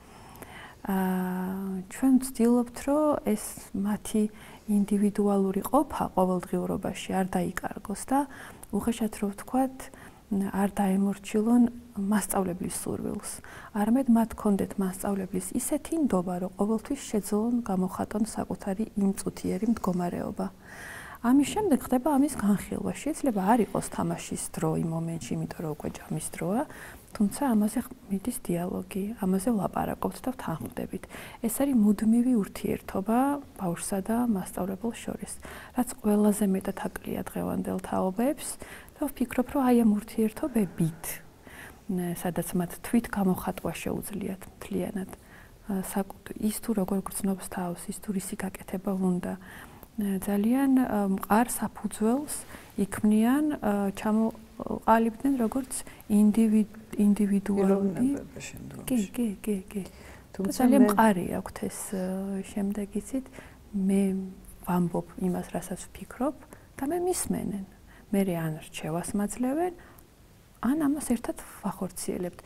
ჩვენ ვცდილობთ, რომ ეს მათი ინდივიდუალური ყოფა ყოველდღიურობაში არ დაიკარგოს და უხეშად რო ვთქვათ, არ დაემორჩილონ მასწავლებლის სურვილს. არამედ მათ ჰქონდეთ მასწავლებლის ისეთი ნდობა, რომ ყოველთვის შეძლონ გამოხატონ საკუთარი იმწუთიერი მდგომარეობა. ამის შემდეგ ხდება ამის განხილვა. შეიძლება არ იყოს თამაშის დრო იმ მომენტში, იმიტომ რომ უკვე ჯამის დროა, თუმცა ამაზე მიდის დიალოგი, ამაზე ვლაპარაკობთ და ვთანხმდებით. ეს არის მუდმივი ურთიერთობა ბავშვსა და მასწავლებელს შორის, რაც ყველაზე მეტად აკლია დღევანდელ თაობებს და ვფიქრობ, რომ აი ამ ურთიერთობებით, სადაც მათ თვით გამოხატვა შეუძლიათ მთლიანად, ის თუ როგორ გრძნობს თავს, ის თუ რისი გაკეთება უნდა, ძალიან მყარ საფუძველს იქმნიან, ჩამოყალიბდნენ როგორც ინდივიდუალური. კი. თუმცა ძალიან მყარი აქვთ ეს შემდეგ იცით, მე ვამბობ იმას, რასაც ვფიქრობ და მე მისმენენ. მე ან რჩევას მაძლევენ, ან ამას ერთად ვახორციელებთ.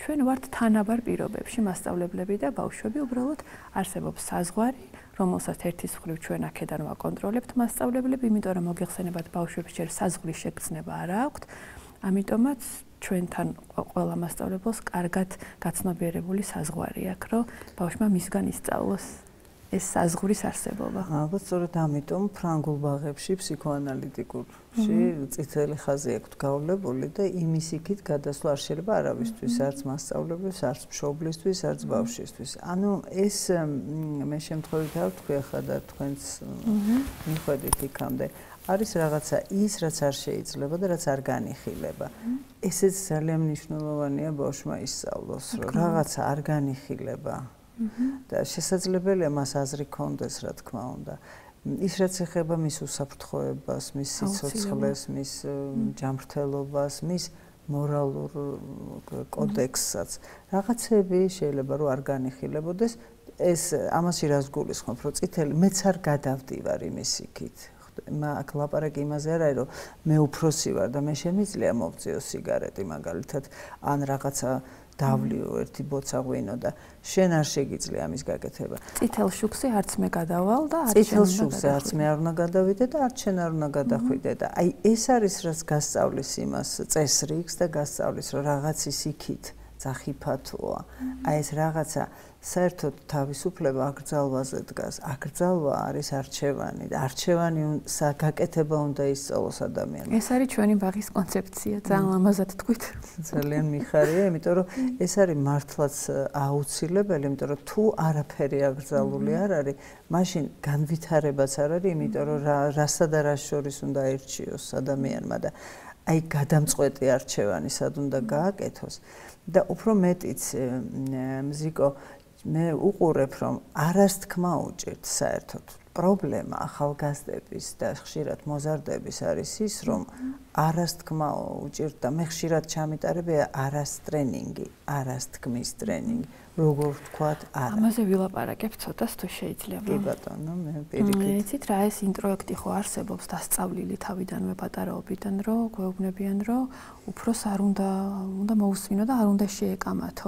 ჩვენ ვართ თანაბარ პირობებში მასწავლებლები და ბავშვები, უბრალოდ არსებობს საზღვარი, რომელსაც ერთის მხრივ ჩვენ აქედან ვაკონტროლებთ მასწავლებლები, იმიტომ რომ მოგეხსენებათ ბავშვებს ჯერ საზღვრის შეგრძნება არ აქვთ, ამიტომაც ჩვენთან ყველა მასწავლებელს კარგად გაცნობიერებული საზღვარი აქვს, რომ ბავშვმა მისგან ისწავლოს ეს საზღვრის არსებობა. ალბათ სწორედ ამიტომ ფრანგულ ბაღებში ფსიქოანალიტიკურში წითელი ხაზი აქვთ გავლებული და იმის იქით გადასვლა არ შეიძლება არავისთვის, არც მასწავლებელს, არც მშობლისთვის, არც ბავშვისთვის. ანუ ეს მე შემთხვევით არ ვთქვი ახლა და თქვენც მიხვედით იქამდე. არის რაღაცა ის, რაც არ შეიძლება და რაც არ განიხილება. ესეც ძალიან მნიშვნელოვანია ბავშვმა ისწავლოს, რომ რაღაცა არ განიხილება. და შესაძლებელია მას აზრი კონდეს, რა თქმა უნდა. ის რაც ეხება მის უსაფრთხოებას, მის სიცოცხლეს, მის ჯანმრთელობას, მის მორალურ კოდექსსაც. რაღაცები შეიძლება რომ არ განიხილებოდეს, ეს ამაში რას გულისხმობ, რომ წითელი მეც არ გადავდივარ იმის იქით. აქ ლაპარაკი იმაზე არ არის, რომ მე უფროსი ვარ და მე შემიძლია მოვწიო სიგარეტი მაგალითად, ან რაღაცა დავლიო ერთი ბოცა ღვინო და შენ არ შეგიძლია ამის გაკეთება. წითელ შუქზე არც მე გადავალ და წითელ შუქზე არც მე არ უნდა გადავიდე და არც შენ არ უნდა გადახვიდე და აი ეს არის რაც გასწავლის იმას წესრიგს და გასწავლის რომ რაღაცის იქით ძახიფათოა. აი ეს რაღაცა საერთოდ თავისუფლება აკრძალვაზე დგას. აკრძალვა არის არჩევანი და არჩევანი გაკეთება უნდა ისწავლოს ადამიანს. ეს არის ჩვენი ბაღის კონცეფცია, ძალიან ლამაზად თქვით. ძალიან მიხარია, იმიტომ რომ ეს არის მართლაც აუცილებელი, იმიტომ რომ თუ არაფერი აკრძალული არ არის, მაშინ განვითარებაც არ არის, იმიტომ რომ რასა და რას შორის უნდა ერჩიოს ადამიანმა და აი გადამწყვეტი არჩევანი სად უნდა გააკეთოს და უფრო მეტიც მზიკო მე უყურებ რომ არას თქმა უჭირთ საერთოდ პრობლემა ახალგაზრდების და ხშირად მოზარდების არის ის რომ არას თქმა უჭირთ და მე ხშირად ჩამიტარებია არას ტრენინგი, არას თქმის ტრენინგი, როგორ ვთქვათ, არა. ამაზე ვილაპარაკებ ცოტას თუ შეიძლება. კი ბატონო, მე პირიქით. იცით რა ეს ინტროექტი ხო არსებობს დასწავლილი თავიდანვე პატარაობიდან, რომ გვეუბნებიან, რომ უფროს არ უნდა მოусმინო და არ უნდა შეეკამათო.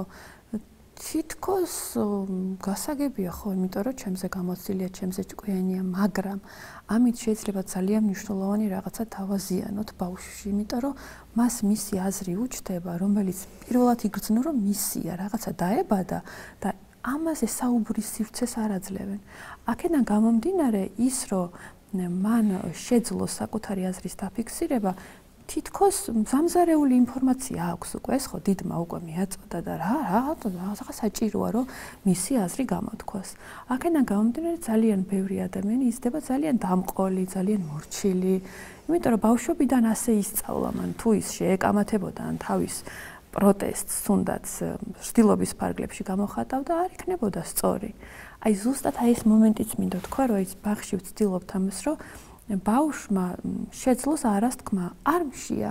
თითქოს გასაგებია ხო, იმიტომ რომ ჩემზე გამოცდილია, ჩემზე ჭკვიანია, მაგრამ ამით შეიძლება ძალიან მნიშვნელოვანი რაღაცა დავაზიანოთ ბავშვში, იმიტომ რომ მას მისი აზრი უჩნდება, რომელიც პირველად იგრძნო, რომ მისია რაღაცა დაებადა და ამაზე საუბრის სივრცეს არ აძლევენ. აქედან გამომდინარე ის, რომ მან შეძლოს საკუთარი აზრის დაფიქსირება, თითქოს მზამზარეული ინფორმაცია აქვს უკვე, ეს ხო დიდმა უკვე მიაწოდა და რა საჭიროა რომ მისი აზრი გამოთქვას. აქედან გამომდინარე ძალიან ბევრი ადამიანი იზრდება ძალიან დამყოლი, ძალიან მორჩილი, იმიტომ რომ ბავშვობიდან ასე ისწავლა მან თუ ის შეეკამათებოდა ან თავის პროტესტს თუნდაც ცდილობის ფარგლებში გამოხატავდა, არ იქნებოდა სწორი. აი ზუსტად აი ეს მომენტიც მინდა თქვა, რომ ის ბაღში ვცდილობთ ამას, რომ ბავშვმა შეძლოს არას თქმა, არ მშია.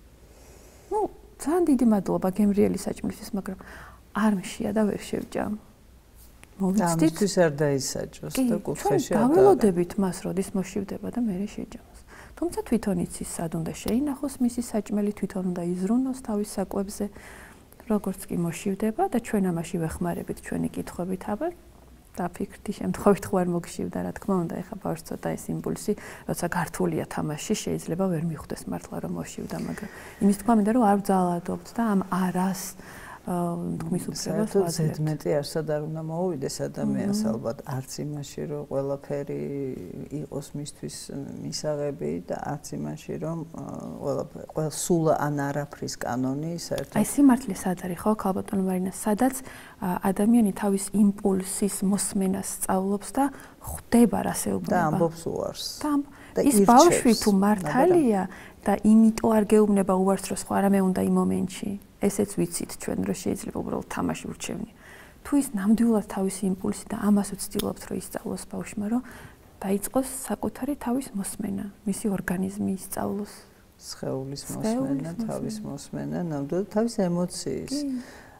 ნუ ძალიან დიდი მადლობა გემრიელი საჭმელისთვის, მაგრამ არ მშია და ვერ შევჭამ. მოვიცდით ის არ დაისაჭოს და კუთხეში არ დაველოდებით მას, როდის მოშივდება და მე შეჭამს. თუმცა თვითონ იცის სად უნდა შეინახოს მისი საჭმელი, თვითონ უნდა იზრუნოს თავის საკვებზე, როგორც კი მოშივდება და ჩვენ ამაში ვეხმარებით ჩვენი კითხვებით აბა. დაფიქრდი შემთხვევით ხო არ მოგშივდა, რა თქმა უნდა, ეხა ბავშვს ცოტა ეს იმპულსი, როცა გართულია თამაში, შეიძლება ვერ მიხვდეს მართლა რომ მოშივდა, მაგრამ იმის თქმა მინდა რომ არ ვძალადობთ და ამ არას თქმის უფლებას ვაძლევთ. ზედმეტი არსად არ უნდა მოუვიდეს ადამიანს ალბათ არც იმაში რომ ყველაფერი იყოს მისთვის მისაღები და არც იმაში რომ ყველა სულ ან არაფრის კანონი საერთოდ. აი სიმართლე სად არის ხო, ქალბატონო მარინა, სადაც ადამიანი თავის იმპულსის მოსმენას სწავლობს და ხვდება რასეულობა. და ამბობს უარს. და ის ბავშვი თუ მართალია და იმიტომ არ გეუბნება უარს, რომ სხვა რამე უნდა იმ მომენტში. ესეც ვიცით ჩვენ, რომ შეიძლება უბრალოდ თამაში ურჩევნია. თუ ის ნამდვილად თავისი იმპულსი და ამას ვცდილობთ, რომ ისწავლოს ბავშვმა, რომ დაიწყოს საკუთარი თავის მოსმენა, მისი ორგანიზმი ისწავლოს. სხეულის მოსმენა, თავის მოსმენა, ნამდვილად თავის ემოციის.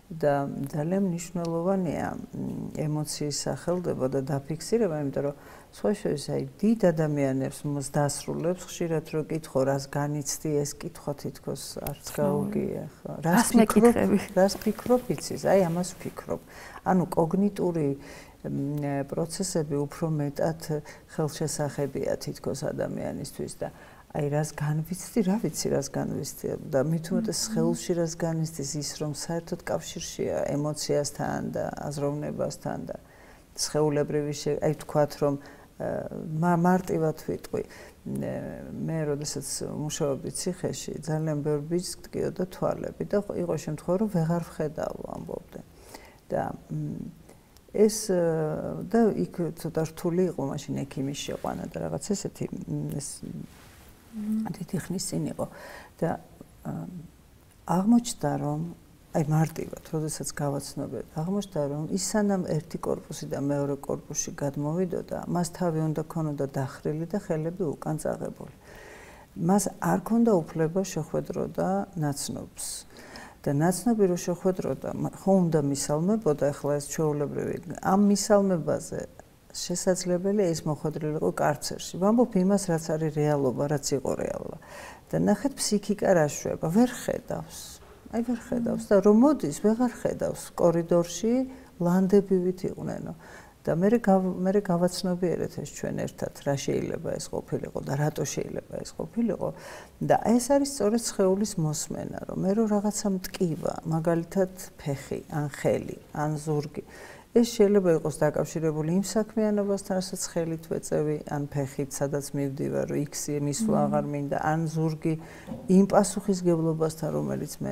და ძალიან მნიშვნელოვანია ემოციის სახელდება და დაფიქსირება, იმიტომ რომ სხვა შორის აი დიდ ადამიანებს დასრულებს ხშირად რო კითხო რას განიცდი ეს კითხვა თითქოს არც გაუგია ხო რას ფიქრობ იცის აი ამას ვფიქრობ ანუ კოგნიტური პროცესები უფრო მეტად ხელშესახებია თითქოს ადამიანისთვის და აი რას განვიცდი რა ვიცი რას განვიცდი და მით უმეტეს ხელში რას განიცდის ის რომ საერთოდ კავშირშია ემოციასთან და აზროვნებასთან და სხეულებრივი აი ვთქვათ რომ მარტივად ვიტყვი მე როდესაც მუშაობდი ციხეში ძალიან ბევრი ბიჭს გტკიოდა თვალები და იყო შემთხვევა რომ ვეღარ ვხედავ ამბობდნენ და ეს და იქ ცოტა რთული იყო მაშინ ექიმის შეყვანა და რაღაც ესეთი ეს დიდი ხნის წინ იყო და აღმოჩნდა რომ აი მარტივად, როდესაც გავაცნობებ, აღმოჩნდა რომ ის სანამ ერთი კორპუსი და მეორე კორპუსში გადმოვიდოდა, მას თავი უნდა ქონოდა დახრილი და ხელები უკან წაღებული. მას არ ქონდა უფლება შეხვედროდა ნაცნობს. და ნაცნობი რო შეხვედროდა, ხო უნდა მისალმებოდა, ახლა ეს ჩვეულებრივი, ამ მისალმებაზე შესაძლებელია ის მოხვედრილიყო კარცერში. ვამბობ იმას, რაც არის რეალობა, რაც იყო რეალობა. და ნახეთ ფსიქიკა რა შვება, ვერ ხედავს. აი ვერ ხედავს და რომ მოდის ვეღარ ხედავს კორიდორში ლანდებივით იყვნენო და მე გავაცნობიერეთ ეს ჩვენ ერთად რა შეიძლება ეს ყოფილიყო და რატო შეიძლება ეს ყოფილიყო და ეს არის სწორედ სხეულის მოსმენა რომ მე რო რაღაცა მტკივა მაგალითად ფეხი ან ხელი ან ზურგი ეს შეიძლება იყოს დაკავშირებული იმ საქმიანობასთან, რასაც ხელით ვეწევი, ან ფეხით, სადაც მივდივარ, რომ იქსი მისვლა აღარ მინდა, ან ზურგი იმ პასუხისგებლობასთან, რომელიც მე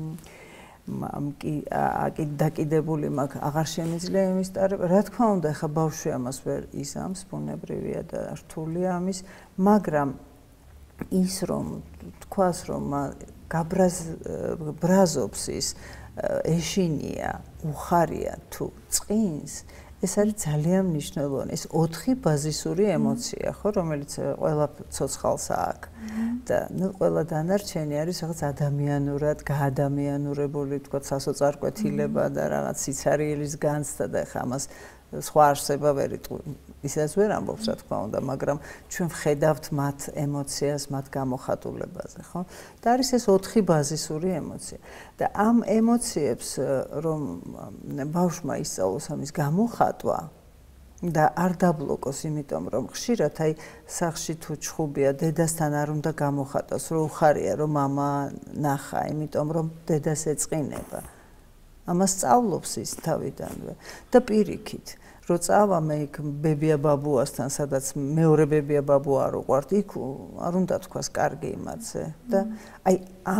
დაკიდებული მაქვს, აღარ შემიძლია იმის ტარება. რა თქმა უნდა, ხა ბავშვი ამას ვერ იზამს, ბუნებრივია და რთულია ამის, მაგრამ ის რომ თქვას, რომ ბრაზობს ის ეშინია, უხარია თუ წინს, ეს არის ძალიან მნიშვნელოვანი. ეს 4 ბაზისური ემოცია, ხო, რომელიც ყველა ცოცხალს აქვს. და ნუ ყველა დანარჩენი არის რაღაც ადამიანურად, გაადამიანურებული, თქვა სასოწარკვეთილება და რაღაც სიცარიელის განცდა და ხა ამას სხვა არსება ვერ ისაც ვერ ამბობს, რა თქმა უნდა, მაგრამ ჩვენ ვხედავთ მათ ემოციას, მათ გამოხატულებაზე, ხო? და არის ეს 4 ბაზისური ემოცია. და ამ ემოციებს რომ ბავშვმა ისწავლოს ამის გამოხატვა და არ დაბლოკოს, იმიტომ რომ ხშირად აი სახლში თუ ჩხუბია, დედასთან არ უნდა გამოხატოს, რომ უხარია, რომ მამა ნახა, იმიტომ რომ დედას ეწყინება. ამას სწავლობს ის თავიდანვე და პირიქით რო წავა მე იქ ბებია ბაბუასთან, სადაც მეორე ბებია ბაბუა არ უყვართ, იქ არ უნდა თქვას კარგი იმათზე და აი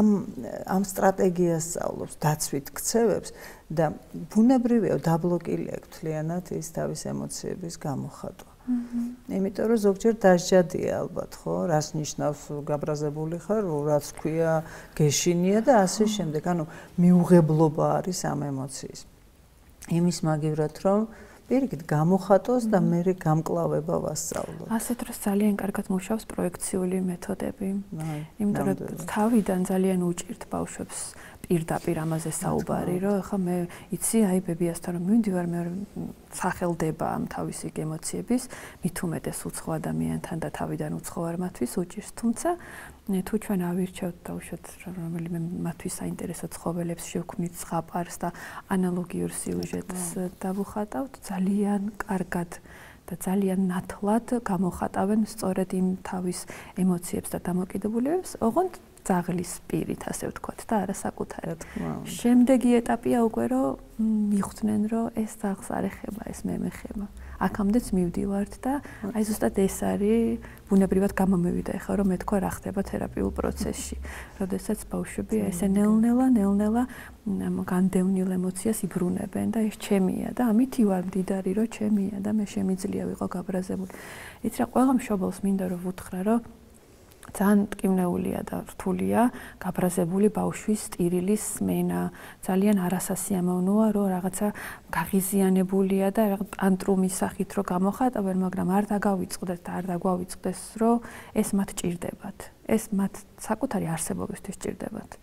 ამ სტრატეგიას სწავლობს, დაცვით ქცევებს და ბუნებრივია დაბლოკილი აქვს თლიანად ის თავის ემოციების გამოხატვა. იმიტომ რომ ზოგჯერ დასჯადია ალბათ, ხო, რას ნიშნავს გაბრაზებული ხარ, რაც ქვია გეშინია და ასე შემდეგ. ანუ მიუღებლობა არის ამ ემოციის. იმის მაგივრად რომ პირიქით გამოხატოს და მე გამკლავება ვასწავლო. ასეთ დროს ძალიან კარგად მუშაობს პროექციული მეთოდები. იმიტომ რომ თავიდან ძალიან უჭირთ ბავშვებს პირდაპირ ამაზე საუბარი, რომ ახლა მე იცი, აი ბებიასთან რომ მივდივარ, მე სახელდება ამ თავისი ემოციების, მით უმეტეს უცხო ადამიანთან და თავიდან უცხო არ მათთვის უჭირს, თუმცა თუ ჩვენ ავირჩევთ დავუშვათ რომელიმე მათთვის საინტერესო ცხოველებს შევქმნით ზღაპარს და ანალოგიურ სიუჟეტს დავუხატავთ, ძალიან კარგად და ძალიან ნათლად გამოხატავენ სწორედ იმ თავის ემოციებს და დამოკიდებულებებს, ოღონდ ძაღლის პირით, ასე ვთქვათ და არა საკუთარად. შემდეგი ეტაპია უკვე რომ მიხვდნენ რომ ეს ძაღლს არ ეხება, ეს მე მეხება. აქამდეც მივდივართ და აი ზუსტად ეს არის ბუნებრივად გამომივიდა ახლა რომ მე თქვა რა ხდება თერაპიულ პროცესში. როდესაც ბავშვები ესე ნელ-ნელა განდევნილ ემოციას იბრუნებენ და ეს ჩემია და ამით ვარ მდიდარი რომ ჩემია და მე შემიძლია ვიყო გაბრაზებული. იცი რა ყველა მშობელს მინდა რომ ვუთხრა რომ ძალიან მტკივნეულია და რთულია გაბრაზებული ბავშვის სტირილის სმენა. ძალიან არასასიამოვნოა, რომ რაღაცა გაღიზიანებულია და ტანტრუმის სახით რო გამოხატავენ, მაგრამ არ დაგავიწყდეს და არ დაგვავიწყდეს, რომ ეს მათ ჭირდებათ. ეს მათ საკუთარი არსებობისთვის ჭირდებათ.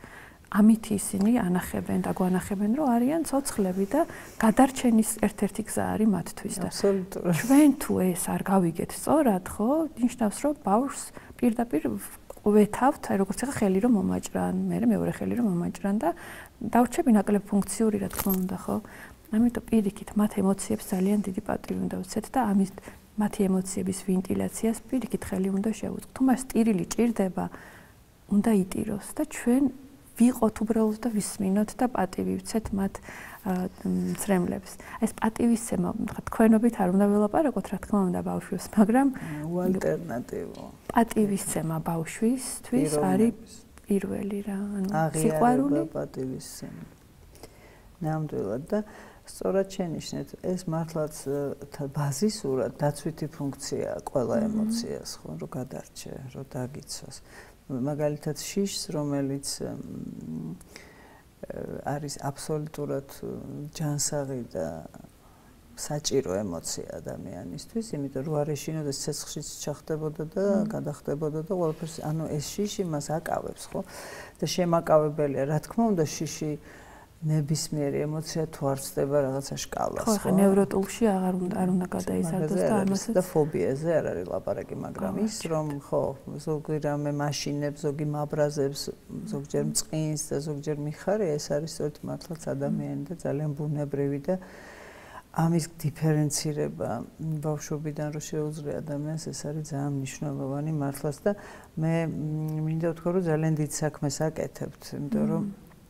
ამით ისინი ანახებენ და გვანახებენ, რომ არიან ცოცხლები და გადარჩენის ერთ-ერთი გზა არის მათთვის და აბსოლუტურად. ჩვენ თუ ეს არ გავიგეთ სწორად, ხო, ნიშნავს, რომ ბავშვს პირდაპირ ვეთავთ, აი როგორც ახლა ხელი რომ მომაჭრან, მე მეორე ხელი რომ მომაჭრან და დავრჩები ნაკლებ ფუნქციური, რა თქმა უნდა, ხო? ამიტომ პირიქით მათ ემოციებს ძალიან დიდი პატივი უნდა ვცეთ და ამის მათი ემოციების ვენტილაციას პირიქით ხელი უნდა შევუწყოთ. თუ მას ტირილი ჭირდება, უნდა იტიროს და ჩვენ ვიყოთ უბრალოდ და ვისმინოთ და პატივი ვცეთ მათ ცრემლებს. ეს პატივისცემა, ხა თქვენობით არ უნდა ველაპარაკოთ, რა თქმა უნდა, ბავშვებს, მაგრამ ალტერნატივა. პატივისცემა ბავშვისთვის არის პირველი რა, ანუ სიყვარული, პატივისცემა. ნამდვილად და სწორად შენიშნეთ, ეს მართლაც ბაზისურად დაცვითი ფუნქციაა ყველა ემოციას, ხო, რომ გადარჩე, რომ დაგიცვას. მაგალითად შიშს, რომელიც არის აბსოლუტურად ჯანსაღი და საჭირო ემოცია ადამიანისთვის, იმიტომ რომ არ ეშინოდეს ცეცხლშიც ჩახდებოდა და გადახდებოდა და ყველაფერს, ანუ ეს შიში მას აკავებს, ხო? და შემაკავებელია, რა თქმა უნდა, შიში ნებისმიერი ემოცია თუ არ ცდება რაღაცა შკალას, ხო? ხო, ნევროტულში აღარ უნდა გადაიზარდოს და ამასაც და ფობიაზე არ არის ლაპარაკი, მაგრამ ის რომ ხო, ზოგი რამე მაშინებს, ზოგი მაბრაზებს, ზოგჯერ მწყინს და ზოგჯერ მიხარია, ეს არის სწორედ მართლაც ადამიანი და ძალიან ბუნებრივი და ამის დიფერენცირება ბავშვობიდან რო შეუძლია ადამიანს, ეს არის ძალიან მნიშვნელოვანი მართლაც და მე მინდა ვთქვა, რომ ძალიან დიდ საქმეს აკეთებთ, იმიტომ რომ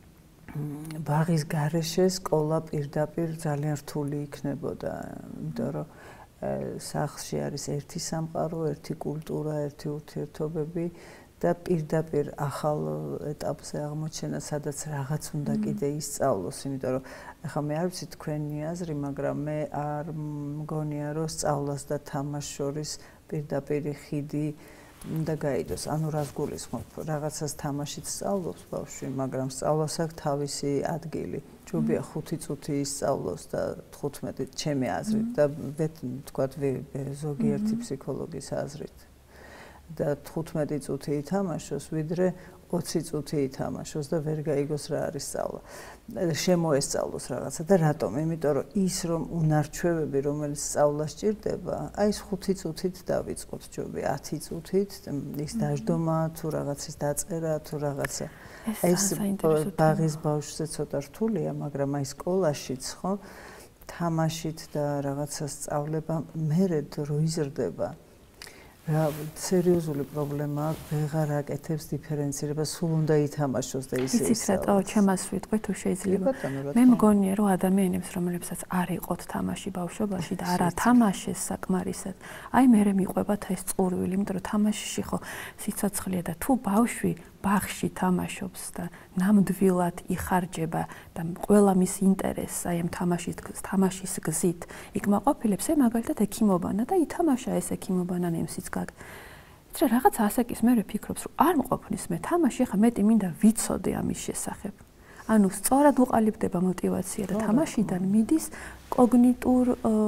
ბაღის გარეშე სკოლა პირდაპირ ძალიან რთული იქნებოდა, იმიტომ რომ სახლში არის ერთი სამყარო, ერთი კულტურა, ერთი ურთიერთობები და პირდაპირ ახალ ეტაპზე აღმოჩენა, სადაც რაღაც უნდა კიდე ისწავლოს, იმიტომ რომ ახლა მე არ ვიცი თქვენი აზრი, მაგრამ მე არ მგონია, რომ სწავლას და თამაშს შორის პირდაპირი ხიდი უნდა გაიდოს. ანუ რას გულისხმობ? რაღაცას თამაშით სწავლობს ბავშვი, მაგრამ სწავლას აქვს თავისი ადგილი. ჯობია 5 წუთი ისწავლოს და 15, ჩემი აზრით და ვთქვათ ზოგიერთი ფსიქოლოგის აზრით. და 15 წუთი ითამაშოს, ვიდრე 20 წუთი ითამაშოს და ვერ გაიგოს რა არის სწავლა. შემოესწავლოს რაღაცა და რატომ? იმიტომ რომ ის რომ უნარჩვევები, რომელიც სწავლა სჭირდება, აი ეს 5 წუთით დავიწყოთ, ჯობია 10 წუთით, ის დაждომა თუ რაღაცის დაწერა თუ რაღაცა. ეს ბაღის ბავშვზე ცოტა რთულია, მაგრამ აი სკოლაშიც, ხო, თამაშით და რაღაცა სწავლება მერე რო იზრდება. რა სერიოზული პრობლემაა, ვეღარ აკეთებს დიფერენცირებას, სულ უნდა ითამაშოს და ისე ისე. იცით რატო ჩემას ვიტყვი თუ შეიძლება. მე მგონია რომ ადამიანებს, რომლებსაც არ იყოთ თამაში ბავშვობაში და არ ათამაშეს საკმარისად, აი მერე მიყვებათ ეს წურვილი, იმიტომ რომ თამაშში ხო სიცოცხლეა და თუ ბავშვი ბაღში თამაშობს და ნამდვილად იხარჯება და ყველა მის ინტერესს აი ამ თამაშის გზით იკმაყოფილებს, აი მაგალითად ექიმობანა და ითამაშა ეს ექიმობანა ნემსიც გაგ. იცი რაღაც ასაკის მე ვფიქრობს რომ არ მყოფნის მე თამაში, ხა მეტი მინდა ვიცოდე ამის შესახებ. ანუ სწორად უყალიბდება мотиваცია და თამაშიდან მიდის კოგნიტურ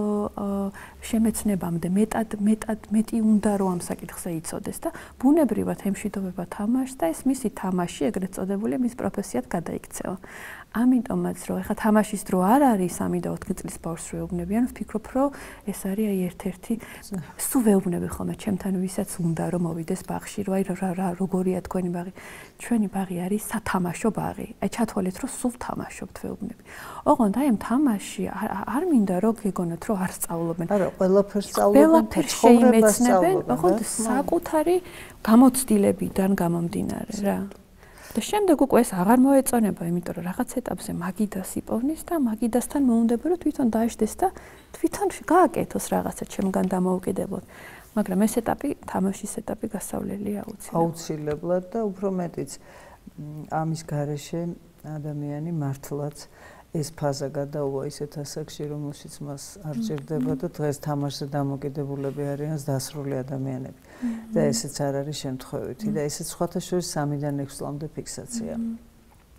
შემეცნებამდე მეტი უნდა რომ ამ საკითხზე იცოდეს და ბუნებრივად ემშვიდობება თამაშს და ეს მისი თამაში ეგრეთ წოდებული მის პროფესიად გადაიქცევა. ამიტომაც რომ ეხა თამაშის დრო არ არის 3 და 4 წლის ბავშვს ვეუბნებიან, ვფიქრობ რომ ეს არის აი ერთ-ერთი სულ ვეუბნები ხოლმე ჩემთან ვისაც უნდა რომ მოვიდეს ბაღში, რომ აი როგორია თქვენი ბაღი. ჩვენი ბაღი არის სათამაშო ბაღი. აი ჩათვალეთ რომ სულ თამაშობთ ვეუბნები. ოღონდ აი ამ თამაში არ მინდა რომ გეგონოთ რომ არ სწავლობენ. არა, ყველაფერს სწავლობენ, ყველაფერს შეიმეცნებენ, ოღონდ საკუთარი გამოცდილებიდან გამომდინარე რა. და შემდეგ უკვე ეს აღარ მოეწონება, იმიტომ რომ რაღაც ეტაპზე მაგიდას იპოვნის და მაგიდასთან მოუნდება რომ თვითონ დაждდეს და თვითონ გააკეთოს რაღაცა ჩემგან დამოუკიდებლად. მაგრამ ეს ეტაპი, თამაშის ეტაპი გასავლელია აუცილებლად. აუცილებლად და უფრო მეტიც ამის გარეშე ადამიანი მართლაც ეს ფაზა გადაუვა ისეთ ასაკში, რომელშიც მას არ ჭირდება და დღეს თამაშზე დამოკიდებულები არიან დასრული ადამიანები. და ესეც არ არის შემთხვევითი და ესეც სხვათა შორის 3-დან 6 წლამდე ფიქსაცია.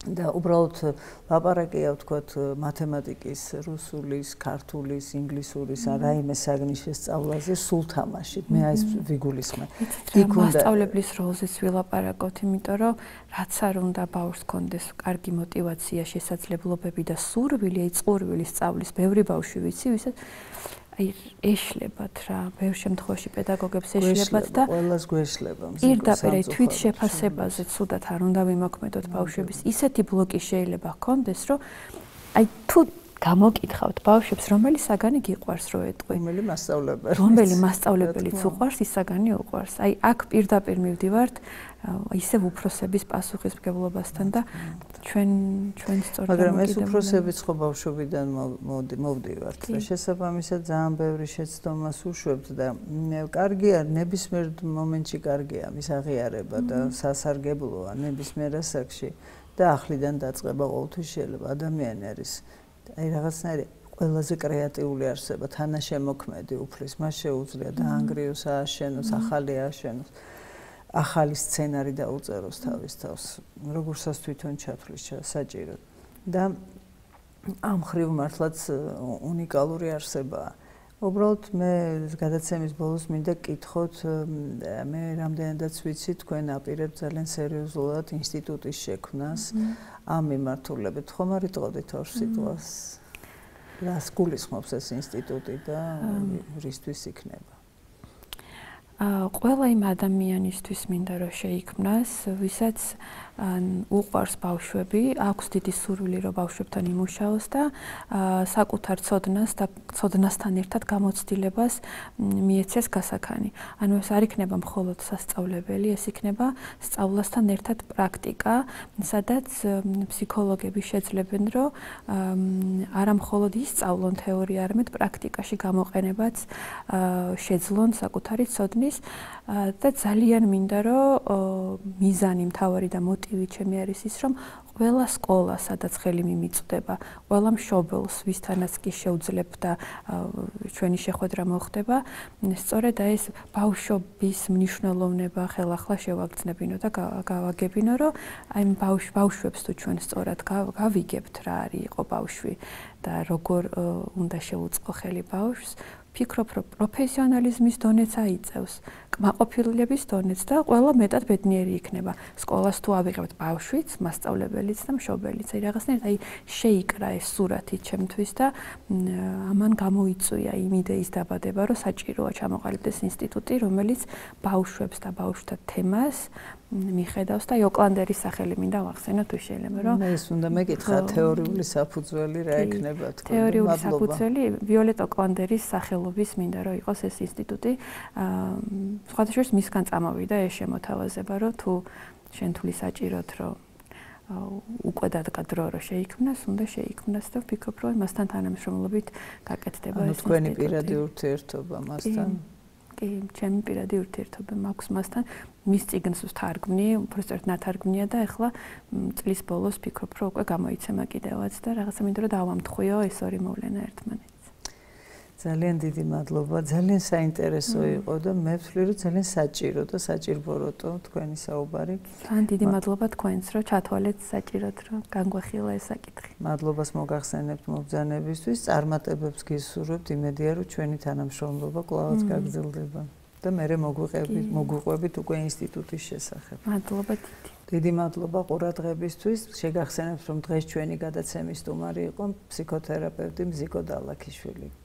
და უბრალოდ ლაპარაკია ვთქვათ მათემატიკის, რუსულის, ქართულის, ინგლისურის ან რაიმე საგნის სწავლაზე სულ თამაშით. მე აი ეს ვიგულისხმე. იქ უნდა მასწავლებლის როლზეც ვილაპარაკოთ, იმიტომ რომ რაც არ უნდა ბავშვს კონდეს კარგი мотиваცია, შესაძლებლობები და სურვილი, აი წყურვილი სწავლის, ბევრი ბავშვი ვიცი, ვისაც აი ეშლებათ რა, ბევრ შემთხვევაში პედაგოგებს ეშლებათ და ყველას გვეშლება მზია. პირდაპირ აი თვით შეფასებაზე ცუდად არ უნდა ვიმოქმედოთ ბავშვების. ისეთი ბლოკი შეიძლება ჰქონდეს, რომ აი თუ გამოკითხავთ ბავშვებს, რომელი საგანი გიყვარს რო ეტყვი? რომელი მასწავლებელიც უყვარს, ის საგანი უყვარს. აი აქ პირდაპირ მივდივართ ისევ უფროსების პასუხისმგებლობასთან და ჩვენ სწორად მაგრამ ეს უფროსებიც ხო ბავშვობიდან მოვდივართ და შესაბამისად ძალიან ბევრი შეცდომას უშვებთ და კარგია, ნებისმიერ მომენტში კარგია მის აღიარება და სასარგებლოა ნებისმიერ ასაკში და ახლიდან დაწყება ყოველთვის შეიძლება ადამიანი არის აი რაღაცნაირი ყველაზე კრეატიული არსება, თანაშემოქმედი უფლის, მას შეუძლია დაანგრიოს, ააშენოს, ახალი ააშენოს. ახალი სცენარი დაუწეროს თავის თავს, როგორცაც თვითონ ჩათვლის საჭიროდ. და ამ ხრივ მართლაც უნიკალური არსებაა. უბრალოდ მე გადაცემის ბოლოს მინდა კითხოთ, მე რამდენადაც ვიცი თქვენ აპირებთ ძალიან სერიოზულად ინსტიტუტის შექმნას ამ მიმართულებით. ხომ არ იტყოდით ორ სიტყვას? რას გულისხმობს ეს ინსტიტუტი და რისთვის იქნება? ყველა იმ ადამიანისთვის მინდა რომ შეიქმნას, ვისაც უყვარს ბავშვები, აქვს დიდი სურვილი რომ ბავშვებთან იმუშაოს და საკუთარ ცოდნასთან ერთად გამოცდილებას მიეცეს გასაქანი. ანუ ეს არ იქნება მხოლოდ სასწავლებელი, ეს იქნება სწავლასთან ერთად პრაქტიკა, სადაც ფსიქოლოგები შეძლებენ რომ არა მხოლოდ ისწავლონ თეორია, არამედ პრაქტიკაში გამოყენებაც შეძლონ საკუთარი ცოდნის და ძალიან მინდა რომ მიზანი მთავარი და მოტივი ჩემი არის ის რომ ყველა სკოლა სადაც ხელი მიმიწვდება, ყველა მშობელს ვისთანაც კი შეუძლებ და ჩვენი შეხვედრა მოხდება, სწორედ ეს ბავშვობის მნიშვნელოვნება ხელახლა შევაგრძნებინო და გავაგებინო, რომ აი ბავშვებს თუ ჩვენ სწორად გავიგებთ რა არის იყო ბავშვი და როგორ უნდა შეუწყო ხელი ბავშვს, ფიქრობ, რომ პროფესიონალიზმის დონეც აიწევს, კმაყოფილების დონეც და ყველა მეტად ბედნიერი იქნება. სკოლას თუ ავიღებთ ბავშვიც, მასწავლებელიც და მშობელიც. აი რაღაცნაირად აი შეიკრა ეს სურათი ჩემთვის და ამან გამოიწვია იმ იდეის დაბადება, რომ საჭიროა ჩამოყალიბდეს ინსტიტუტი, რომელიც ბავშვებს და ბავშვთა თემას მიხედავს და ოკლანდერის სახელი მინდა ვახსენო თუ შეიძლება რომ მე ეს უნდა მეკითხა თეორიული საფუძველი რა იქნება თქვენ თეორიული საფუძველი ვიოლეტ ოკლანდერის სახელობის მინდა რომ იყოს ეს ინსტიტუტი სხვადასხვა მისგან წამოვიდა ეს შემოთავაზება რომ თუ შენ თვლი საჭიროთ რომ უკვე დადგა დრო რომ შეიქმნას უნდა შეიქმნას და ვფიქრობ რომ მასთან თანამშრომლობით გაკეთდება ეს ინსტიტუტი თქვენი პირადი ურთიერთობა მასთან კი, ჩემი პირადი ურთიერთობა მაქვს მასთან. მის წიგნს ვთარგმნი, უბრალოდ ნათარგმნია და ახლა წლის ბოლოს ვფიქრობ, რომ უკვე გამოიცემა კიდევაც და რაღაცა მინდა რომ დავამთხვიო ეს ორი მოვლენა ერთმანეთს. ძალიან დიდი მადლობა, ძალიან საინტერესო იყო და მე ვთვლი რომ ძალიან საჭირო და საჭირბოროტო თქვენი საუბარი. ძალიან დიდი მადლობა თქვენს რომ ჩათვალეთ საჭიროდ რომ განგვახილა ეს საკითხი. მადლობას მოგახსენებთ მობრძანებისთვის, წარმატებებს გისურვებთ, იმედია რომ ჩვენი თანამშრომლობა კვლავაც გაგრძელდება და მე მოგვიყვებით უკვე ინსტიტუტის შესახებ. მადლობა დიდი. დიდი მადლობა ყურადღებისთვის. შეგახსენებთ რომ დღეს ჩვენი გადაცემის სტუმარი იყო ფსიქოთერაპევტი მზია დალაკიშვილი.